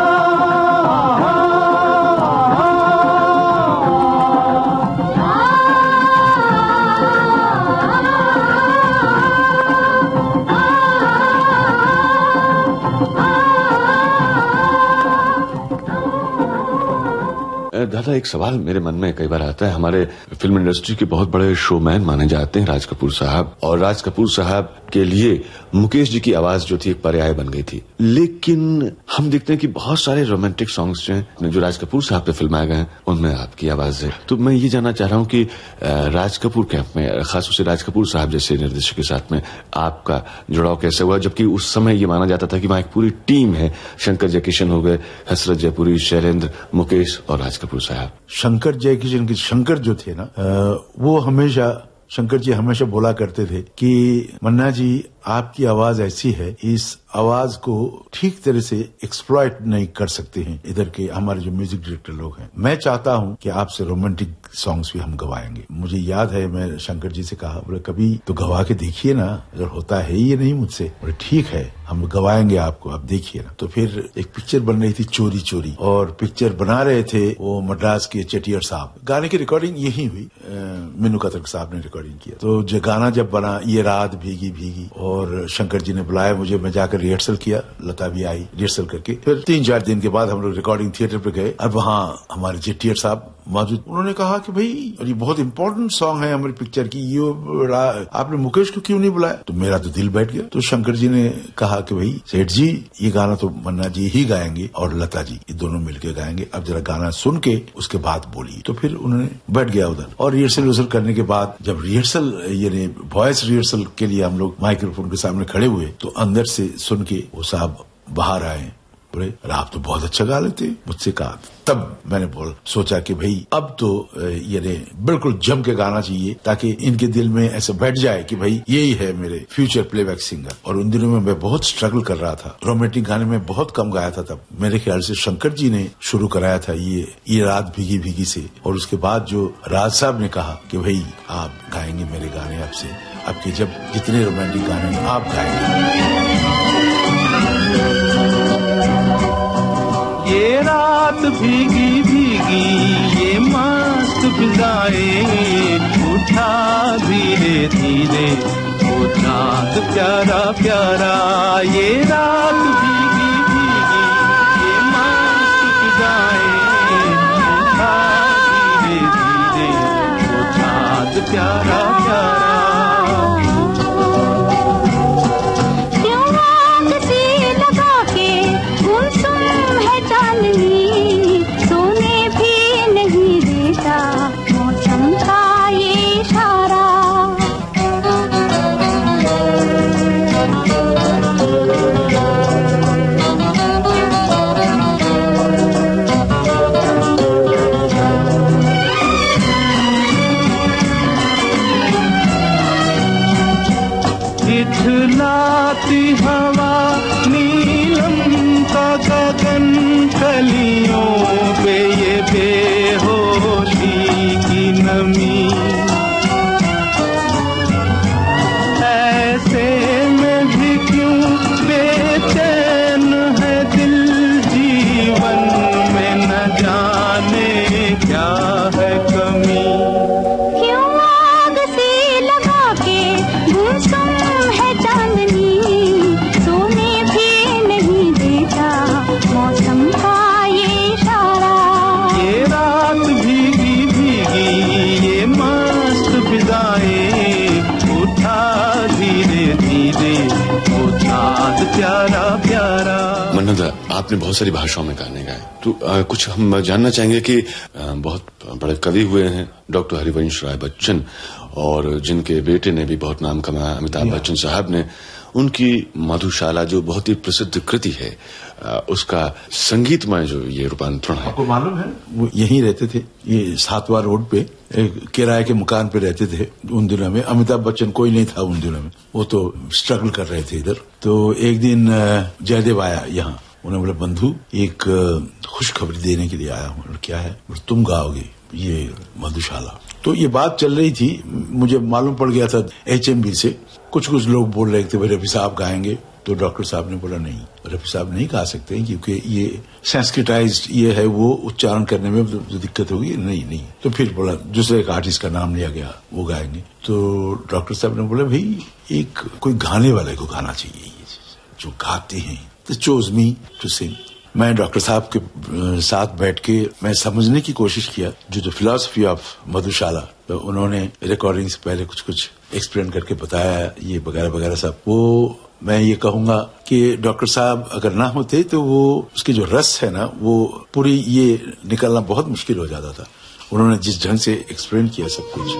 दादा, एक सवाल मेरे मन में कई बार आता है। हमारे फिल्म इंडस्ट्री के बहुत बड़े शोमैन माने जाते हैं राज कपूर साहब, और राज कपूर साहब के लिए मुकेश जी की आवाज जो थी एक पर्याय बन गई थी। लेकिन हम देखते हैं कि बहुत सारे रोमांटिक सॉन्ग्स जो राज कपूर साहब पे फिल्माए गए हैं उनमें आपकी आवाज है। तो मैं ये जानना चाह रहा हूँ कि राज कपूर कैंप में, खासतौर से राज कपूर साहब जैसे निर्देशक के साथ में आपका जुड़ाव कैसे हुआ, जबकि उस समय ये माना जाता था कि वहाँ एक पूरी टीम है, शंकर जयकिशन हो गए, हसरत जयपुरी, शैलेंद्र, मुकेश और राज कपूर साहब। शंकर जयकिशन के शंकर जो थे ना, वो हमेशा शंकर जी हमेशा बोला करते थे कि मन्ना जी, आपकी आवाज ऐसी है, इस आवाज को ठीक तरह से एक्सप्लॉइट नहीं कर सकते हैं इधर के हमारे जो म्यूजिक डायरेक्टर लोग हैं। मैं चाहता हूं कि आपसे रोमांटिक सॉन्ग्स भी हम गवाएंगे। मुझे याद है मैं शंकर जी से कहा, बोले कभी तो गवा के देखिए ना, अगर होता है ये नहीं मुझसे। बोले ठीक है, हम गवाएंगे आपको, आप देखिए ना। तो फिर एक पिक्चर बन रही थी चोरी चोरी, और पिक्चर बना रहे थे वो मद्रास के चेटियर साहब। गाने की रिकॉर्डिंग यही हुई, मीनू कतरक साहब ने रिकॉर्डिंग किया। तो जो गाना जब बना, ये रात भीगी भीगी, और शंकर जी ने बुलाया मुझे, मैं जाकर रिहर्सल किया, लता भी आई रिहर्सल करके। फिर 3-4 दिन के बाद हम लोग रिकॉर्डिंग थिएटर पे गए, और वहाँ हमारे चेटियर साहब मौजूद। उन्होंने कहा कि भाई ये बहुत इंपॉर्टेंट सॉन्ग है हमारी पिक्चर की, ये आपने मुकेश को क्यों नहीं बुलाया? तो मेरा तो दिल बैठ गया। तो शंकर जी ने कहा कि भाई सेठ जी, ये गाना तो मन्ना जी ही गाएंगे और लता जी, ये दोनों मिलकर गाएंगे, अब जरा गाना सुन के उसके बाद बोलिए। तो फिर उन्होंने बैठ गया उधर, और रिहर्सल करने के बाद जब रिहर्सल यानी वॉइस रिहर्सल के लिए हम लोग माइक्रोफोन के सामने खड़े हुए, तो अंदर से सुन के वो साहब बाहर आए, बोले आप तो बहुत अच्छा गा लेते। मुझसे कहा, तब मैंने सोचा कि भाई अब तो ये बिल्कुल जम के गाना चाहिए, ताकि इनके दिल में ऐसा बैठ जाए कि भाई यही है मेरे फ्यूचर प्लेबैक सिंगर। और उन दिनों में मैं बहुत स्ट्रगल कर रहा था, रोमांटिक गाने में बहुत कम गाया था तब। मेरे ख्याल से शंकर जी ने शुरू कराया था ये रात भीगी भीगी से, और उसके बाद जो राज साहब ने कहा कि भाई आप गाएंगे मेरे गाने, आपसे आपके जब जितने रोमांटिक गाने आप गाएंगे। ये रात भीगी भीगी, ये मस्त फिजाएं, उठा धीरे धीरे वो चांद प्यारा प्यारा। ये रात भीगी भीगी, ये मस्त फिजाएं, उठा धीरे धीरे वो चांद प्यारा प्यारा। सोने भी नहीं देता मौसम का ये इशारा। इठलाती हवा नीलम का गगन, कलियों पे ये बेहोशी की नमी। ऐसे में भी क्यों बेचैन है दिल, जीवन में न जाने क्या है कमी। क्यों आग से लगा के गुमसुम है चांदनी, सोने भी नहीं देता मौसम का ये इशारा। ये रात भीगी भीगी, ये मस्त फिजाएं, उठा धीरे धीरे वो चांद प्यारा प्यारा। मन्ना दा, आपने बहुत सारी भाषाओं में गाने गाए, तो कुछ हम जानना चाहेंगे कि बहुत बड़े कवि हुए हैं डॉक्टर हरिवंश राय बच्चन, और जिनके बेटे ने भी बहुत नाम कमाया, अमिताभ बच्चन साहब ने। उनकी मधुशाला जो बहुत ही प्रसिद्ध कृति है, उसका संगीतमय जो ये रूपांतरण है। आपको मालूम है वो यहीं रहते थे, ये 7वां रोड पे एक किराए के मकान पे रहते थे उन दिनों में। अमिताभ बच्चन कोई नहीं था उन दिनों में, वो तो स्ट्रगल कर रहे थे इधर। तो एक दिन जयदेव आया यहाँ, उन्होंने बोला बंधु एक खुशखबरी देने के लिए आया हूँ। क्या है? तुम गाओगे ये मधुशाला। तो ये बात चल रही थी, मुझे मालूम पड़ गया था HMB से, कुछ लोग बोल रहे थे भाई रफी साहब गाएंगे। तो डॉक्टर साहब ने बोला नहीं, रफी साहब नहीं गा सकते क्योंकि ये संस्कृताइज्ड ये है, वो उच्चारण करने में तो दिक्कत होगी। नहीं। तो फिर बोला दूसरे एक आर्टिस्ट का नाम लिया गया, वो गाएंगे। तो डॉक्टर साहब ने बोला भाई एक कोई गाने वाले को गाना चाहिए, जो गाते हैं। तो चोज मी टू सिंग। मैं डॉक्टर साहब के साथ बैठ के मैं समझने की कोशिश किया जो फिलॉसफी ऑफ मधुशाला, तो उन्होंने रिकॉर्डिंग से पहले कुछ एक्सप्लेन करके बताया ये वगैरह वगैरह सब। वो मैं ये कहूंगा कि डॉक्टर साहब अगर ना होते तो वो उसके जो रस है ना वो पूरी ये निकलना बहुत मुश्किल हो जाता था। उन्होंने जिस ढंग से एक्सप्लेन किया सब कुछ।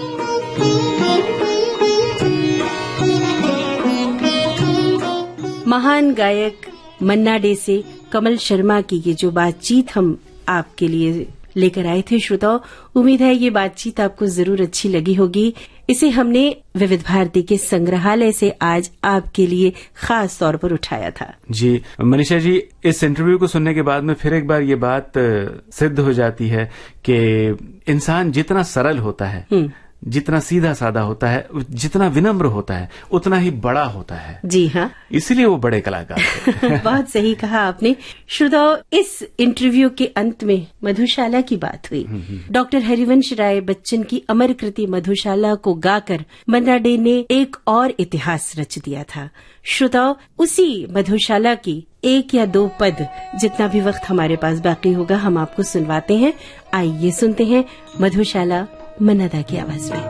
महान गायक मन्ना डे से कमल शर्मा की ये जो बातचीत हम आपके लिए लेकर आए थे श्रोताओ, उम्मीद है ये बातचीत आपको जरूर अच्छी लगी होगी। इसे हमने विविध भारती के संग्रहालय से आज आपके लिए खास तौर पर उठाया था। जी मनीषा जी, इस इंटरव्यू को सुनने के बाद में फिर एक बार ये बात सिद्ध हो जाती है कि इंसान जितना सरल होता है, जितना सीधा साधा होता है, जितना विनम्र होता है, उतना ही बड़ा होता है। जी हाँ, इसीलिए वो बड़े कलाकार हैं। बहुत सही कहा आपने। श्रोताओ, इस इंटरव्यू के अंत में मधुशाला की बात हुई। डॉक्टर हरिवंश राय बच्चन की अमर कृति मधुशाला को गाकर मन्ना डे ने एक और इतिहास रच दिया था। श्रोताओ, उसी मधुशाला की एक या दो पद, जितना भी वक्त हमारे पास बाकी होगा, हम आपको सुनवाते हैं। आइए सुनते हैं मधुशाला मन्ना दा की आवाज में।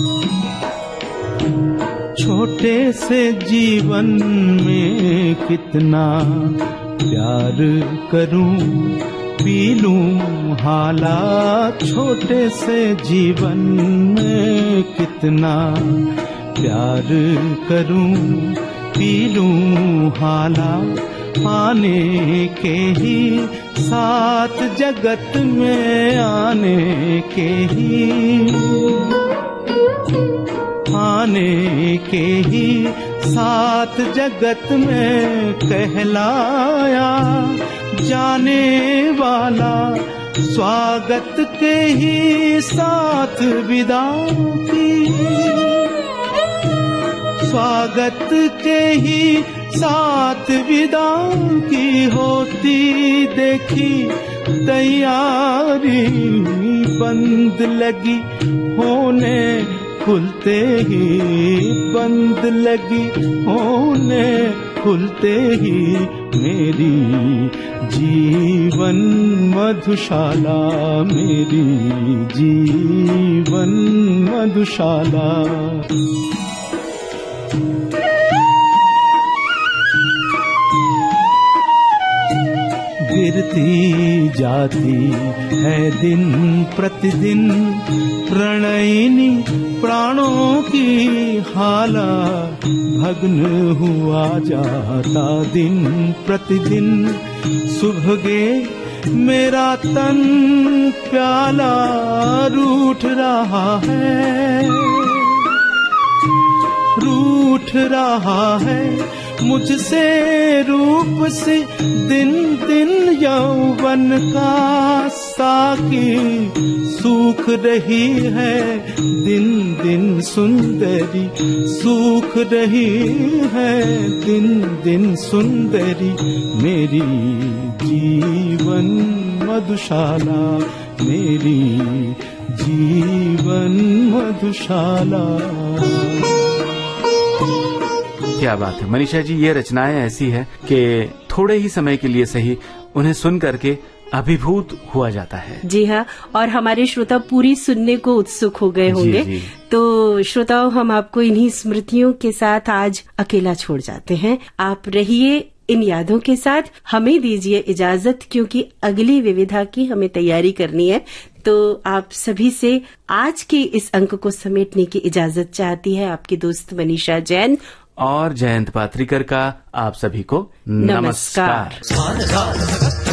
छोटे से जीवन में कितना प्यार करूं, पी लूं हालात। छोटे से जीवन में कितना प्यार करूं, पी लूं हालात। पाने के ही साथ जगत में आने के ही, आने के ही साथ जगत में कहलाया जाने वाला। स्वागत के ही साथ विदाओं की, स्वागत के ही साथ विदाओं की होती देखी तैयारी। बंद लगी होने खुलते ही, बंद लगी होने खुलते ही मेरी जीवन मधुशाला, मेरी जीवन मधुशाला। गिरती जाती है दिन प्रतिदिन प्रणयिनी प्राणों की हाला। भग्न हुआ जाता दिन प्रतिदिन सुबहगे मेरा तन प्याला रूठ रहा है, रूठ रहा है मुझसे रूप से दिन दिन यौवन का साकी। सूख रही है दिन दिन सुंदरी, सूख रही है दिन दिन सुंदरी मेरी जीवन मधुशाला, मेरी जीवन मधुशाला। क्या बात है मनीषा जी, ये रचनाएं ऐसी है कि थोड़े ही समय के लिए सही उन्हें सुन करके अभिभूत हुआ जाता है। जी हाँ, और हमारे श्रोता पूरी सुनने को उत्सुक हो गए होंगे। जी। तो श्रोताओं, हम आपको इन्हीं स्मृतियों के साथ आज अकेला छोड़ जाते हैं। आप रहिए इन यादों के साथ, हमें दीजिए इजाजत, क्योंकि अगली विविधा की हमें तैयारी करनी है। तो आप सभी से आज के इस अंक को समेटने की इजाजत चाहती है आपकी दोस्त मनीषा जैन और जयंत पात्रिकर का आप सभी को नमस्कार।